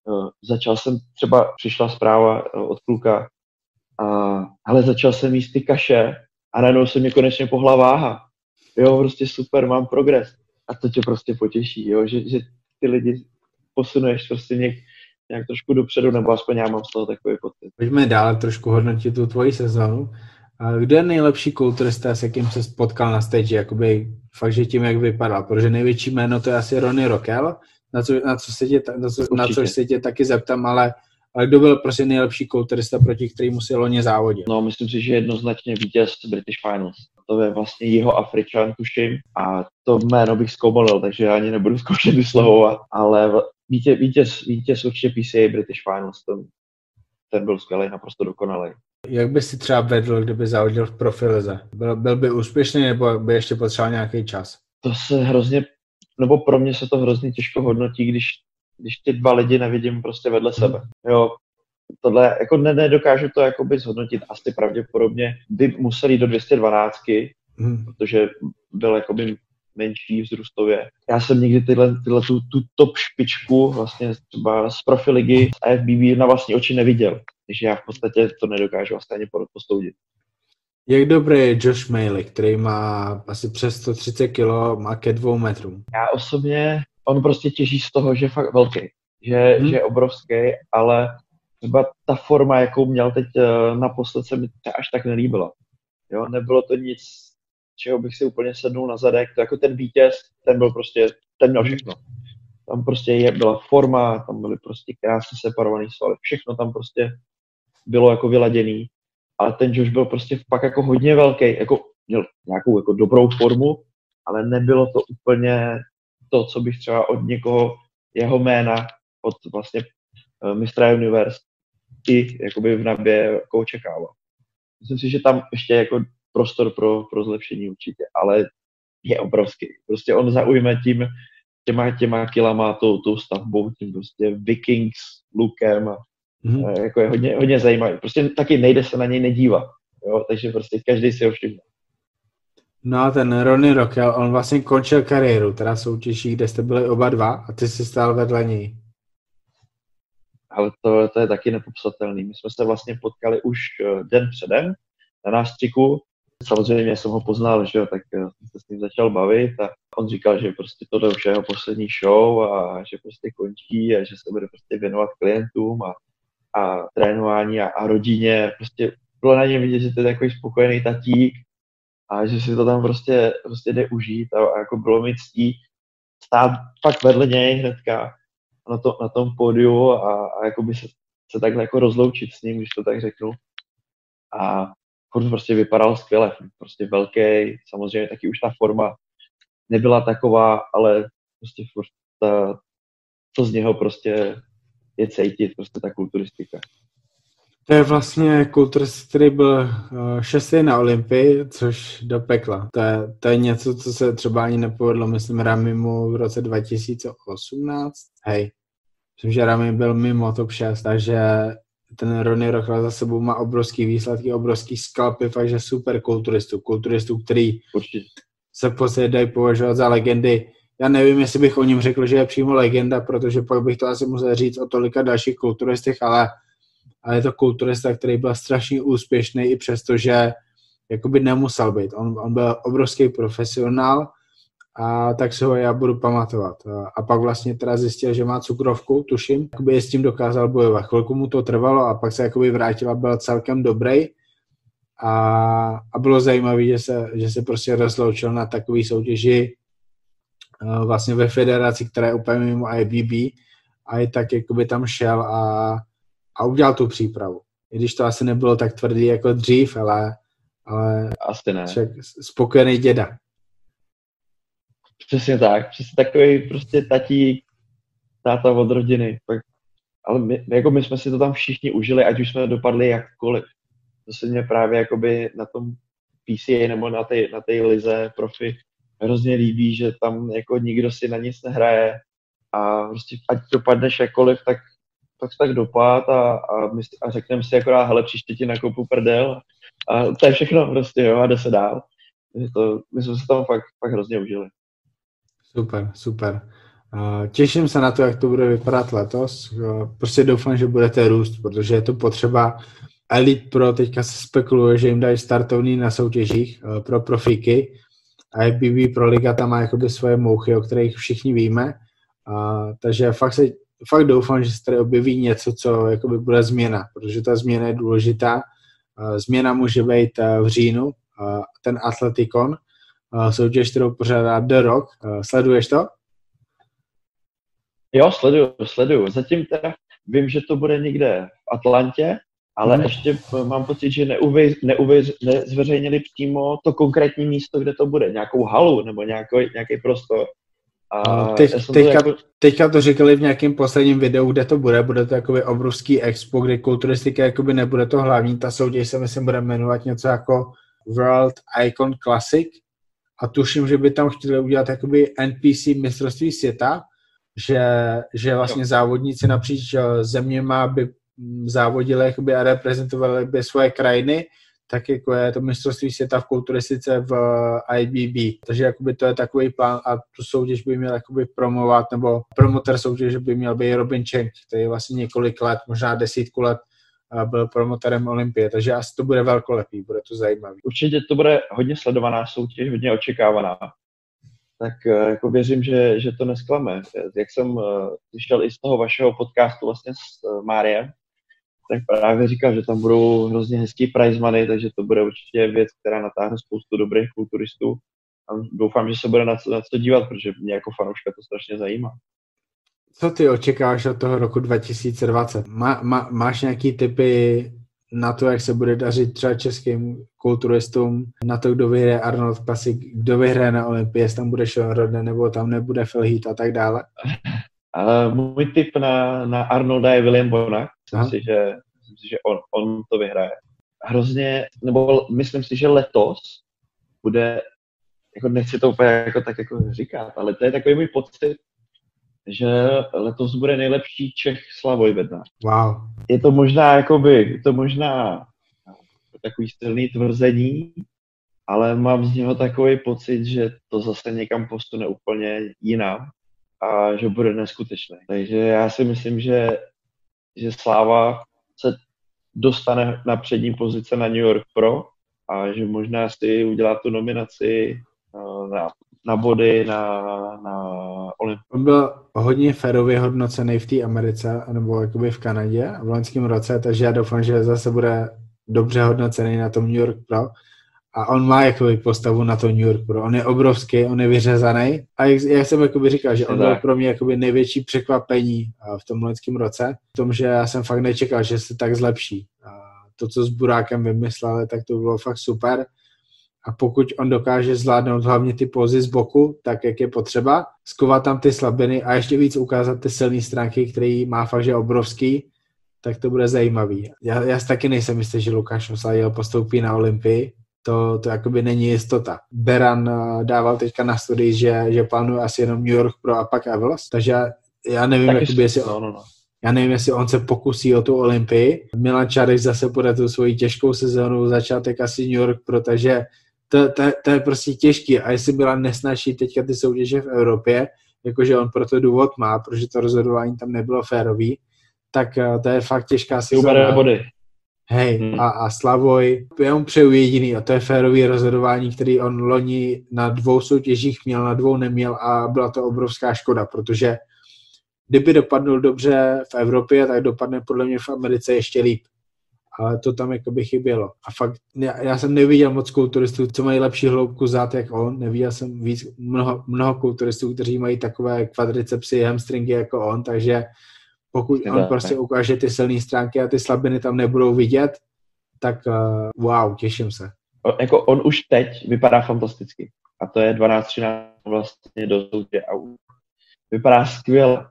Přišla zpráva od kluka a hele, začal jsem jíst ty kaše a najednou se mě konečně pohla váha. Jo, prostě super, mám progres. A to tě prostě potěší, jo, že ty lidi posunuješ prostě nějak trošku dopředu, nebo aspoň já mám z toho takový pocit. Pojďme dále trošku hodnotit tu tvoji sezónu. Kdo je nejlepší kulturista, s jakým se spotkal na stage, jakoby fakt, že tím, jak vypadal? Protože největší jméno to je asi Ronnie Rockel, na což se tě taky zeptám, ale kdo byl prostě nejlepší kulturista, proti kterému si loni závodil? No, myslím si, že jednoznačně vítěz British Finals. To je vlastně Jihoafričan, tuším, a to jméno bych zkomolil, takže já ani nebudu zkoušet vyslovovat, ale vítěz určitě PCA British Finals, ten byl skvělý, naprosto dokonalý. Jak by si třeba vedl, kdyby závodil v profilize? Byl by úspěšný, nebo by ještě potřeboval nějaký čas? To se pro mě se to hrozně těžko hodnotí, když ty dva lidi nevidím prostě vedle sebe. Jo, tohle, jako nedokážu to jakoby zhodnotit, asi pravděpodobně by museli do 212, protože byl jakoby menší vzrůstově. Já jsem nikdy tu top špičku vlastně třeba z profiligy, z AFBB na vlastní oči neviděl, takže já v podstatě to nedokážu asi ani posoudit. Jak dobrý je Josh Maley, který má asi přes 130 kg, má ke 2 metrům? Já osobně, on prostě těží z toho, že je fakt velký, že je obrovský, ale třeba ta forma, jakou měl teď naposled, se mi až tak nelíbila. Jo, nebylo to nic, čeho bych si úplně sednul na zadek, to jako ten vítěz, ten měl všechno. Tam prostě byla forma, tam byly prostě krásně separovaný svaly, všechno tam prostě bylo jako vyladěný, ale ten Josh byl prostě pak jako hodně velký, jako měl nějakou jako dobrou formu, ale nebylo to úplně to, co bych třeba od někoho jeho jména, od vlastně mistra Universe i jakoby v Nabě jako očekával. Myslím si, že tam ještě jako prostor pro zlepšení určitě, ale je obrovský. Prostě on zaujme těma kilama, tou stavbou, tím prostě Vikings lookem a jako je hodně zajímavý. Prostě taky nejde se na něj nedívat, jo? Takže prostě každý si ho všimne. No a ten Ronnie Rockel, on vlastně končil kariéru, teda soutěží, kde jste byli oba dva a ty jsi stál vedle něj. Ale to je taky nepopsatelný. My jsme se vlastně potkali už den předem na nástřiku. Samozřejmě jsem ho poznal, že jo, tak jsem se s ním začal bavit a on říkal, že prostě tohle už je jeho poslední show a že prostě končí a že se bude prostě věnovat klientům a trénování a rodině. Prostě bylo na něm vidět, že to je takový spokojený tatík a že si to tam prostě jde užít a jako bylo mi ctí stát pak vedle něj hnedka na tom pódiu a jakoby se takhle jako rozloučit s ním, když to tak řeknu. A furt prostě vypadal skvěle, prostě velký, samozřejmě taky už ta forma nebyla taková, ale prostě furt to z něho prostě je cítit, prostě ta kulturistika. To je vlastně kulturist, který byl 6. na Olympii, což do pekla. To je něco, co se třeba ani nepovedlo, myslím, Ramimu v roce 2018. Hej, myslím, že Rami byl mimo top 6, takže ten Ronnie Rochelle za sebou má obrovský výsledky, obrovský skalpy, fakt, že super kulturistů, který určitě se v podstatě dají považovat za legendy. Já nevím, jestli bych o něm řekl, že je přímo legenda, protože pak bych to asi musel říct o tolika dalších kulturistech, ale je to kulturista, který byl strašně úspěšný i přesto, že jakoby nemusel být. On byl obrovský profesionál a tak se ho já budu pamatovat. A pak vlastně teda zjistil, že má cukrovku, tuším, jakoby s tím dokázal bojovat. Chvilku mu to trvalo a pak se jakoby vrátil a byl celkem dobrý. A bylo zajímavé, že se prostě rozloučil na takový soutěži vlastně ve federaci, která je úplně mimo IBB a i tak jakoby tam šel a udělal tu přípravu. I když to asi nebylo tak tvrdý jako dřív, ale asi ne. Spokojený děda. Přesně tak, přesně takový prostě táta od rodiny. Ale my jsme si to tam všichni užili, ať už jsme dopadli jakkoliv. To se mě právě jakoby na tom PCA nebo na té lize profi hrozně líbí, že tam jako nikdo si na nic nehraje a prostě ať dopadneš jakkoliv, tak dopad a řekneme si akorát, hele, příště ti nakoupu prdel a to je všechno prostě, jo, a jde se dál. My jsme se tam fakt hrozně užili. Super. Těším se na to, jak to bude vypadat letos. Prostě doufám, že budete růst, protože je to potřeba. Elite Pro teďka se spekuluje, že jim dají startovní na soutěžích pro profíky a IBB Pro Liga tam má jakoby svoje mouchy, o kterých všichni víme. Takže fakt doufám, že se tady objeví něco, co jakoby bude změna, protože ta změna je důležitá. Změna může být v říjnu, ten Atletikon, soutěž, kterou pořádá The Rock. Sleduješ to? Jo, sleduju. Zatím teda vím, že to bude někde v Atlantě, ale ještě mám pocit, že nezveřejnili přímo to konkrétní místo, kde to bude. Nějakou halu nebo nějaký prostor. Teďka to říkali v nějakém posledním videu, kde to bude. Bude to jakoby obrovský expo, kde kulturistika jakoby nebude to hlavní. Ta soutěž se myslím bude jmenovat něco jako World Icon Classic. A tuším, že by tam chtěli udělat jakoby NPC mistrovství světa, že vlastně závodníci napříč zeměma by závodili jakoby a reprezentovali by svoje krajiny, tak jako je to mistrovství světa v kulturistice v IBB. Takže jakoby to je takový plán a tu soutěž by měl jakoby promovat, nebo promotor soutěže by měl být Robin Cheng, který vlastně několik let, možná 10 let byl promotorem Olympie, takže asi to bude velkolepý, bude to zajímavý. Určitě to bude hodně sledovaná soutěž, hodně očekávaná. Tak jako věřím, že to nesklame. Jak jsem slyšel i z toho vašeho podcastu vlastně s Máriem, tak právě říkal, že tam budou hrozně hezký prize money, takže to bude určitě věc, která natáhne spoustu dobrých kulturistů. A doufám, že se bude na co dívat, protože mě jako fanouška to strašně zajímá. Co ty očekáváš od toho roku 2020? Máš nějaký tipy na to, jak se bude dařit třeba českým kulturistům, na to, kdo vyhraje Arnold Classic, kdo vyhraje na Olympii, jestli tam bude Sean Rodney, nebo tam nebude Phil Heath a tak dále? Můj tip na Arnolda je William Bonac. Myslím si, že on to vyhraje. Hrozně, nebo myslím si, že letos bude, jako nechci to úplně jako tak jako říkat, ale to je takový můj pocit, že letos bude nejlepší Čech Slavoj Bednář. Wow. Je to možná takový silný tvrzení, ale mám z něho takový pocit, že to zase někam posune úplně jinam a že bude neskutečný. Takže já si myslím, že Sláva se dostane na přední pozice na New York Pro a že možná si udělá tu nominaci na body na Olympii. On byl hodně férově hodnocený v té Americe, nebo jakoby v Kanadě v loňském roce, takže já doufám, že zase bude dobře hodnocený na tom New York Pro. A on má jakoby postavu na to New York Pro. On je obrovský, on je vyřezaný. A jak jsem jakoby říkal, že on byl pro mě jakoby největší překvapení v tom loňském roce. V tom, že já jsem fakt nečekal, že se tak zlepší. to, co s Burákem vymysleli, tak to bylo fakt super. A pokud on dokáže zvládnout hlavně ty pózy z boku, tak jak je potřeba, skovat tam ty slabiny a ještě víc ukázat ty silné stránky, který má fakt, že obrovský, tak to bude zajímavý. Já si taky nejsem jistý, že Lukáš Osladil postoupí na Olympii, to jakoby není jistota. Beran dával teďka na studii, že plánuje asi jenom New York Pro a pak Evels, takže já nevím, jakoby, já nevím, jestli on se pokusí o tu Olympii. Milan Čárek zase bude tu svoji těžkou sezónu, začátek asi New York Pro, takže to je prostě těžký. A jestli byla nesnažší teďka ty soutěže v Evropě, jakože on proto důvod má, protože to rozhodování tam nebylo férový, tak to je fakt těžká sezóna. Hej, a Slavoj, já mu přeju jediný a to je férový rozhodování, který on loni na 2 soutěžích měl, na 2 neměl a byla to obrovská škoda, protože kdyby dopadnul dobře v Evropě, tak dopadne podle mě v Americe ještě líp. Ale to tam jakoby chybělo. A fakt, já jsem neviděl moc kulturistů, co mají lepší hloubku zad jak on. Neviděl jsem mnoho kulturistů, kteří mají takové kvadricepsy, hamstringy jako on, takže pokud on prostě ukáže ty silné stránky a ty slabiny tam nebudou vidět, tak wow, těším se. Jako on už teď vypadá fantasticky. A to je 12-13 vlastně do soutěže a vypadá skvěle.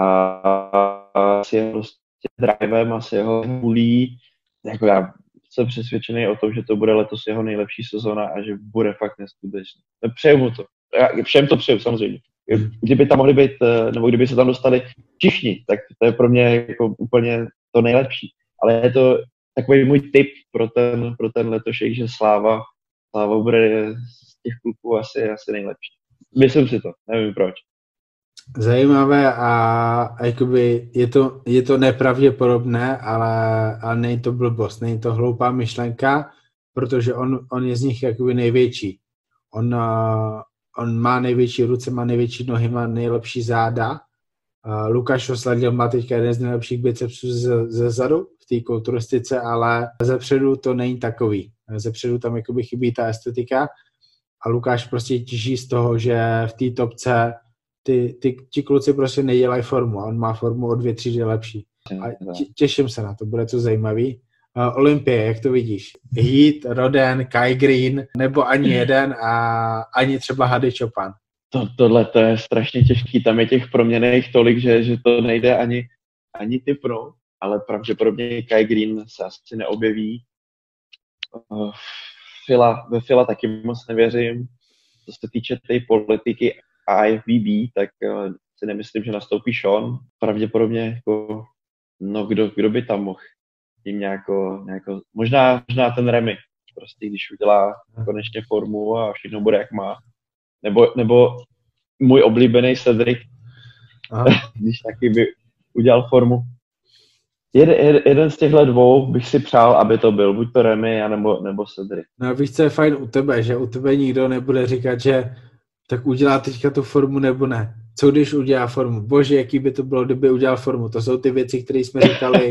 A s jeho prostě drivem a s jeho hulí, jako já jsem přesvědčený o tom, že to bude letos jeho nejlepší sezona a že bude fakt neskutečný. Přeju mu to. Já všem to přeju, samozřejmě. Kdyby tam mohli být, nebo kdyby se tam dostali všichni, tak to je pro mě jako úplně to nejlepší. Ale je to takový můj tip pro ten letošek, že Sláva bude z těch kluků asi nejlepší. Myslím si to, nevím proč. Zajímavé a jakoby je to nepravděpodobné, ale není to blbost, není to hloupá myšlenka, protože on je z nich jakoby největší. On má největší ruce, má největší nohy, má nejlepší záda. Lukáš Osladil má teďka jeden z nejlepších bicepsů ze zadu v té kulturistice, ale zepředu to není takový. Zepředu tam jakoby chybí ta estetika a Lukáš prostě těží z toho, že v té topce ti kluci prostě nedělají formu a on má formu o 2 třídy lepší. A těším se na to, bude to zajímavý. Olympie, jak to vidíš? Heat, Roden, Kai Green, nebo ani jeden a ani třeba Hady Chopin? Tohle to je strašně těžký, tam je těch proměnných tolik, že to nejde ani typnout, ale pravděpodobně Kai Green se asi neobjeví. Ve Fila taky moc nevěřím. Co se týče té politiky IFBB, tak si nemyslím, že nastoupí Sean. Pravděpodobně jako, no kdo by tam mohl tím nějako možná ten Remy, prostě když udělá konečně formu a všechno bude jak má. Nebo můj oblíbený Cedric, když taky by udělal formu. Jeden z těchto dvou bych si přál, aby to byl, buď to Remy, nebo Cedric. No víš, co je fajn u tebe, že u tebe nikdo nebude říkat, že tak udělá teďka tu formu nebo ne. Co když udělá formu? Bože, jaký by to bylo, kdyby udělal formu. To jsou ty věci, které jsme říkali.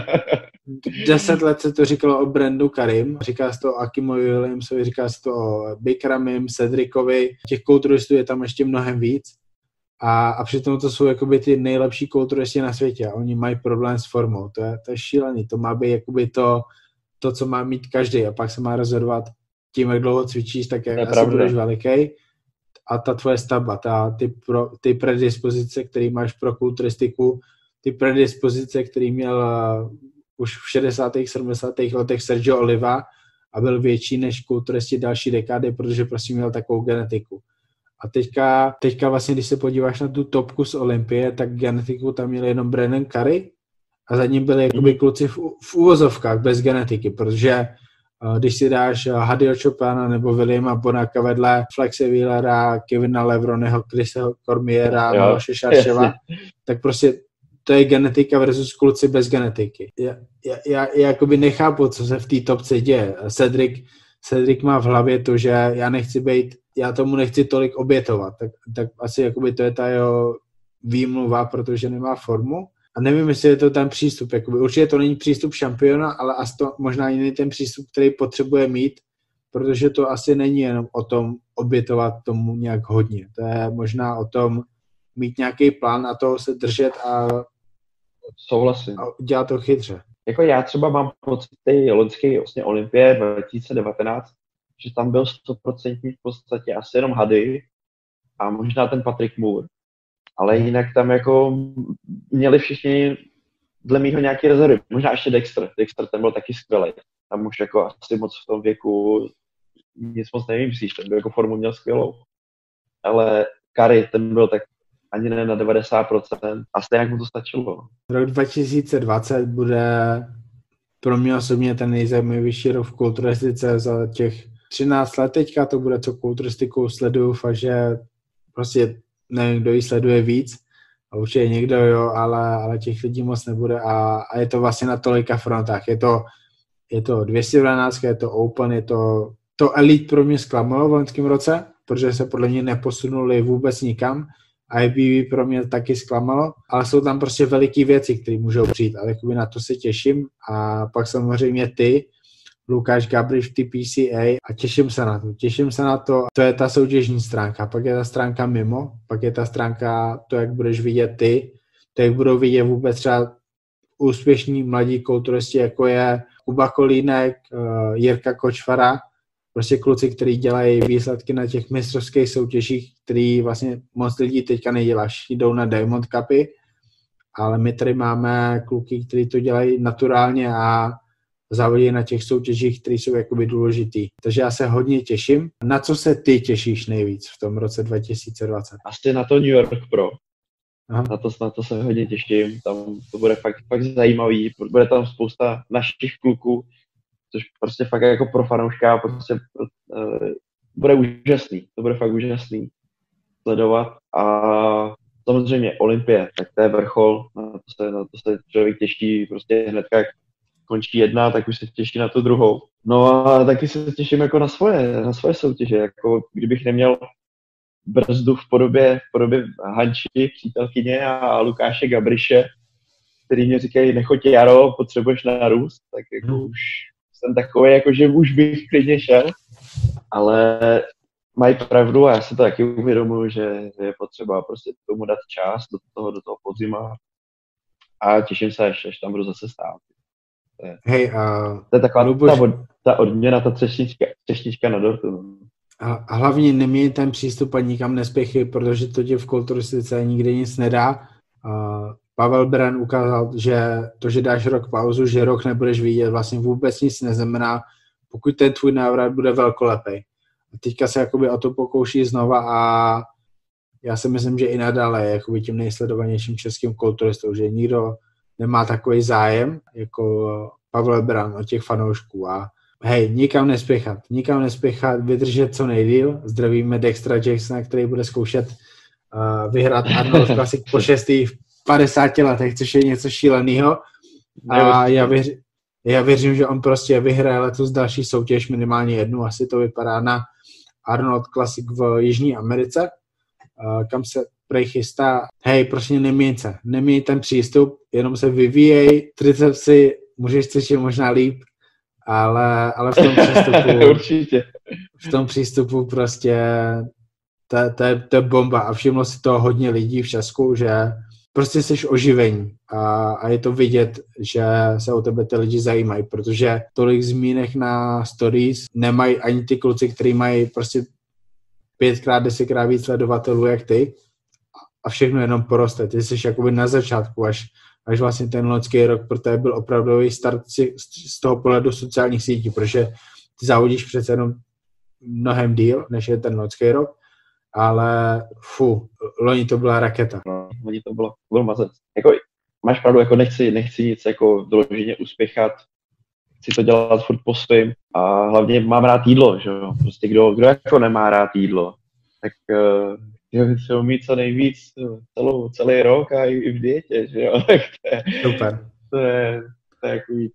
10 let se to říkalo o Brandu Karim, říká se to o Akimovi Williamsovi, říká se to o Bikramim, Cedricovi. Těch kulturistů je tam ještě mnohem víc. A přitom to jsou jakoby ty nejlepší kulturisti na světě a oni mají problém s formou. To je šílený. To má být jakoby to, co má mít každý a pak se má rozhodovat tím, jak dlouho cvičíš, tak jak asi budeš veliký. A ta tvoje stavba, ty predispozice, které máš pro kulturistiku, ty predispozice, který měl už v 60. 70. letech Sergio Oliva a byl větší než kulturisti další dekády, protože prostě měl takovou genetiku. A teďka vlastně, když se podíváš na tu topku z Olympie, tak genetiku tam měl jenom Brandon Curry a za ním byli jakoby kluci v úvozovkách bez genetiky, protože když si dáš Hadyho Chopina nebo Williama Bonaka vedle Flexe Wheelera, Kevina Levroneho, Chrisa Cormiera, Miloše Šarševa, tak prostě to je genetika versus kluci bez genetiky. Já jakoby nechápu, co se v té topce děje. Cedric má v hlavě to, že já tomu nechci tolik obětovat, tak asi jakoby to je ta jeho výmluva, protože nemá formu. A nevím, jestli je to ten přístup. Jakoby, určitě to není přístup šampiona, ale asi to možná jiný ten přístup, který potřebuje mít, protože to asi není jenom o tom obětovat tomu nějak hodně. To je možná o tom mít nějaký plán a toho se držet a souhlasím. A dělat to chytře. jako já třeba mám pocit té loňské vlastně Olympie 2019, že tam byl 100% v podstatě asi jenom Hady a možná ten Patrick Moore. Ale jinak tam jako měli všichni dle mýho nějaký rezervy. Možná ještě Dexter. Dexter ten byl taky skvělý. Tam už jako asi moc v tom věku nic moc nevymyslíš. Ten byl jako formu měl skvělou. Ale Curry, ten byl tak ani ne na 90% a stejně mu to stačilo. Rok 2020 bude pro mě osobně ten nejzajímavější rok v kulturistice za těch 13 let teďka, to bude, co kulturistiku sleduju, fakt, že prostě nevím, kdo ji sleduje víc, a určitě někdo, jo, ale těch lidí moc nebude a je to vlastně na tolika frontách. Je to 212, je to Open, je to Elite pro mě zklamalo v loňském roce, protože se podle mě neposunuli vůbec nikam. IBB pro mě taky zklamalo, ale jsou tam prostě veliký věci, které můžou přijít, ale jakoby na to se těším a pak samozřejmě ty, Lukáš Gabriš v té PCA a těším se na to, to je ta soutěžní stránka, pak je ta stránka mimo, pak je ta stránka to, jak budeš vidět ty, to, jak budou vidět vůbec třeba úspěšní mladí kulturisti, jako je Kuba Kolínek, Jirka Kočvara, prostě kluci, kteří dělají výsledky na těch mistrovských soutěžích, který vlastně moc lidí teďka nedělá, jdou na Diamond Cupy, ale my tady máme kluky, kteří to dělají naturálně a závodí na těch soutěžích, které jsou jakoby důležitý. Takže já se hodně těším. Na co se ty těšíš nejvíc v tom roce 2020? Asi na to New York Pro. Na to se hodně těším. Tam to bude fakt zajímavý. Bude tam spousta našich kluků, což prostě fakt jako pro fanouška prostě bude úžasný. To bude fakt úžasný sledovat. A samozřejmě Olympie, tak to je vrchol. Na to se člověk těší prostě hnedka, jak končí jedna, tak už se těší na tu druhou. No a taky se těším jako na svoje soutěže. Jako kdybych neměl brzdu v podobě Hanči, přítelkyně a Lukáše Gabriše, který mě říkají, nechoď Jaro, potřebuješ narůst, tak jako už jsem takový, jako že už bych klidně šel, ale mají pravdu a já si to taky uvědomuji, že je potřeba prostě tomu dát čas do toho podzima a těším se, až tam budu zase stát. Hej, to je taková ta odměna, ta třešnička na dortu. No. A hlavně neměj ten přístup a nikam nespěchy, protože to ti v kulturistice nikdy nic nedá. Pavel Bran ukázal, že to, že dáš rok pauzu, že rok nebudeš vidět, vlastně vůbec nic neznamená, pokud ten tvůj návrat bude velkolepej. A teďka se jakoby o to pokouší znova a já si myslím, že i nadále je jakoby tím nejsledovanějším českým kulturistou, že nikdo nemá takový zájem jako Pavel Bran od těch fanoušků a hej, nikam nespěchat, vydržet co nejdýl. Zdravíme Dextra Jacksona, který bude zkoušet vyhrát Arnold Classic po 6. v 50 letech, což je něco šíleného. A já věřím, že on prostě vyhraje letos další soutěž, minimálně jednu, asi to vypadá na Arnold Classic v Jižní Americe, kam se prej chystá. Hej, prostě neměj ten přístup, jenom se vyvíjej, tricepsy můžeš cvičit možná líp, ale v tom přístupu určitě. V tom přístupu prostě to je bomba a všimlo si to hodně lidí v Česku, že prostě jsi oživení a je to vidět, že se o tebe ty lidi zajímají, protože tolik zmínek na stories nemají ani ty kluci, kteří mají prostě 5x, 10x víc sledovatelů jak ty a všechno jenom poroste. Ty jsi jakoby na začátku, až vlastně ten loňský rok pro tebe byl opravdový start z toho pohledu sociálních sítí, protože ty závodíš přece jenom mnohem díl, než je ten loňský rok, ale loni to byla raketa. No, loni to byl mazec. Jako, máš pravdu, jako nechci nic jako doloženě uspěchat, chci to dělat furt po svým a hlavně mám rád jídlo, že jo, prostě kdo jako nemá rád jídlo, tak chci mít co nejvíc celý rok a i v dietě, že jo, tak super. To je takový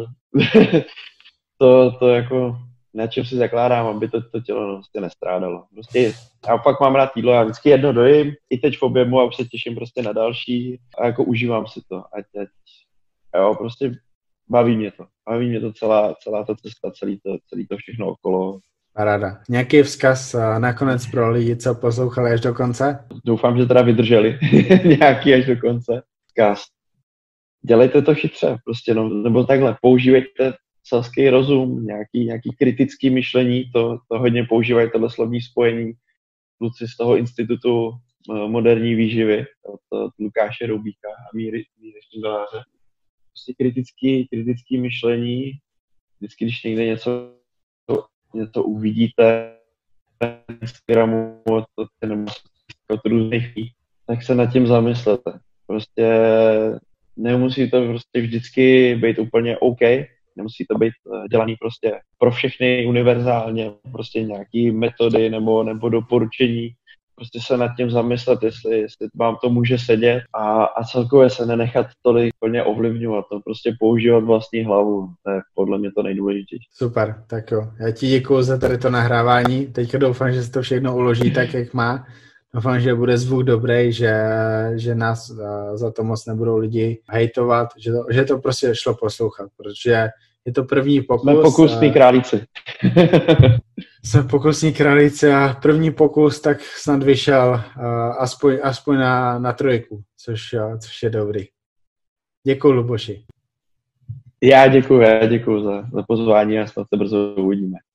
to jako na čem si zakládám, aby to tělo prostě nestrádalo. Prostě já pak mám rád jídlo, já vždycky jedno dojím, i teď v objemu a už se těším prostě na další a jako užívám si to. Ať jo, prostě baví mě to celá ta cesta, celý to všechno okolo. Ráda. Nějaký vzkaz nakonec pro lidi, co poslouchali až do konce? Doufám, že teda vydrželi nějaký až do konce. Vzkaz. dělejte to chytře, prostě, no, nebo takhle, používejte selský rozum, nějaký kritický myšlení, to hodně používají tohle slovní spojení kluci z toho institutu moderní výživy od Lukáše Roubíka a Míry Šindeláře. Prostě kritický myšlení, vždycky, když někde něco uvidíte na Instagramu nebo od různých, tak se nad tím zamyslete. Prostě nemusí to prostě vždycky být úplně OK, nemusí to být dělaný prostě pro všechny univerzálně, prostě nějaký metody nebo doporučení. Prostě se nad tím zamyslet, jestli vám to může sedět a celkově se nenechat tolik plně ovlivňovat, to prostě používat vlastní hlavu, to je podle mě to nejdůležitější. Super, tak jo. Já ti děkuju za tady to nahrávání, teďka doufám, že se to všechno uloží tak, jak má. Doufám, že bude zvuk dobrý, že nás za to moc nebudou lidi hejtovat, že to prostě šlo poslouchat, protože je to první pokus. Jsme pokusní králíci. Jsme pokusní králíci a první pokus tak snad vyšel aspoň na 3, což je dobrý. Děkuju, Luboši. Já děkuju za pozvání a snad se brzo uvidíme.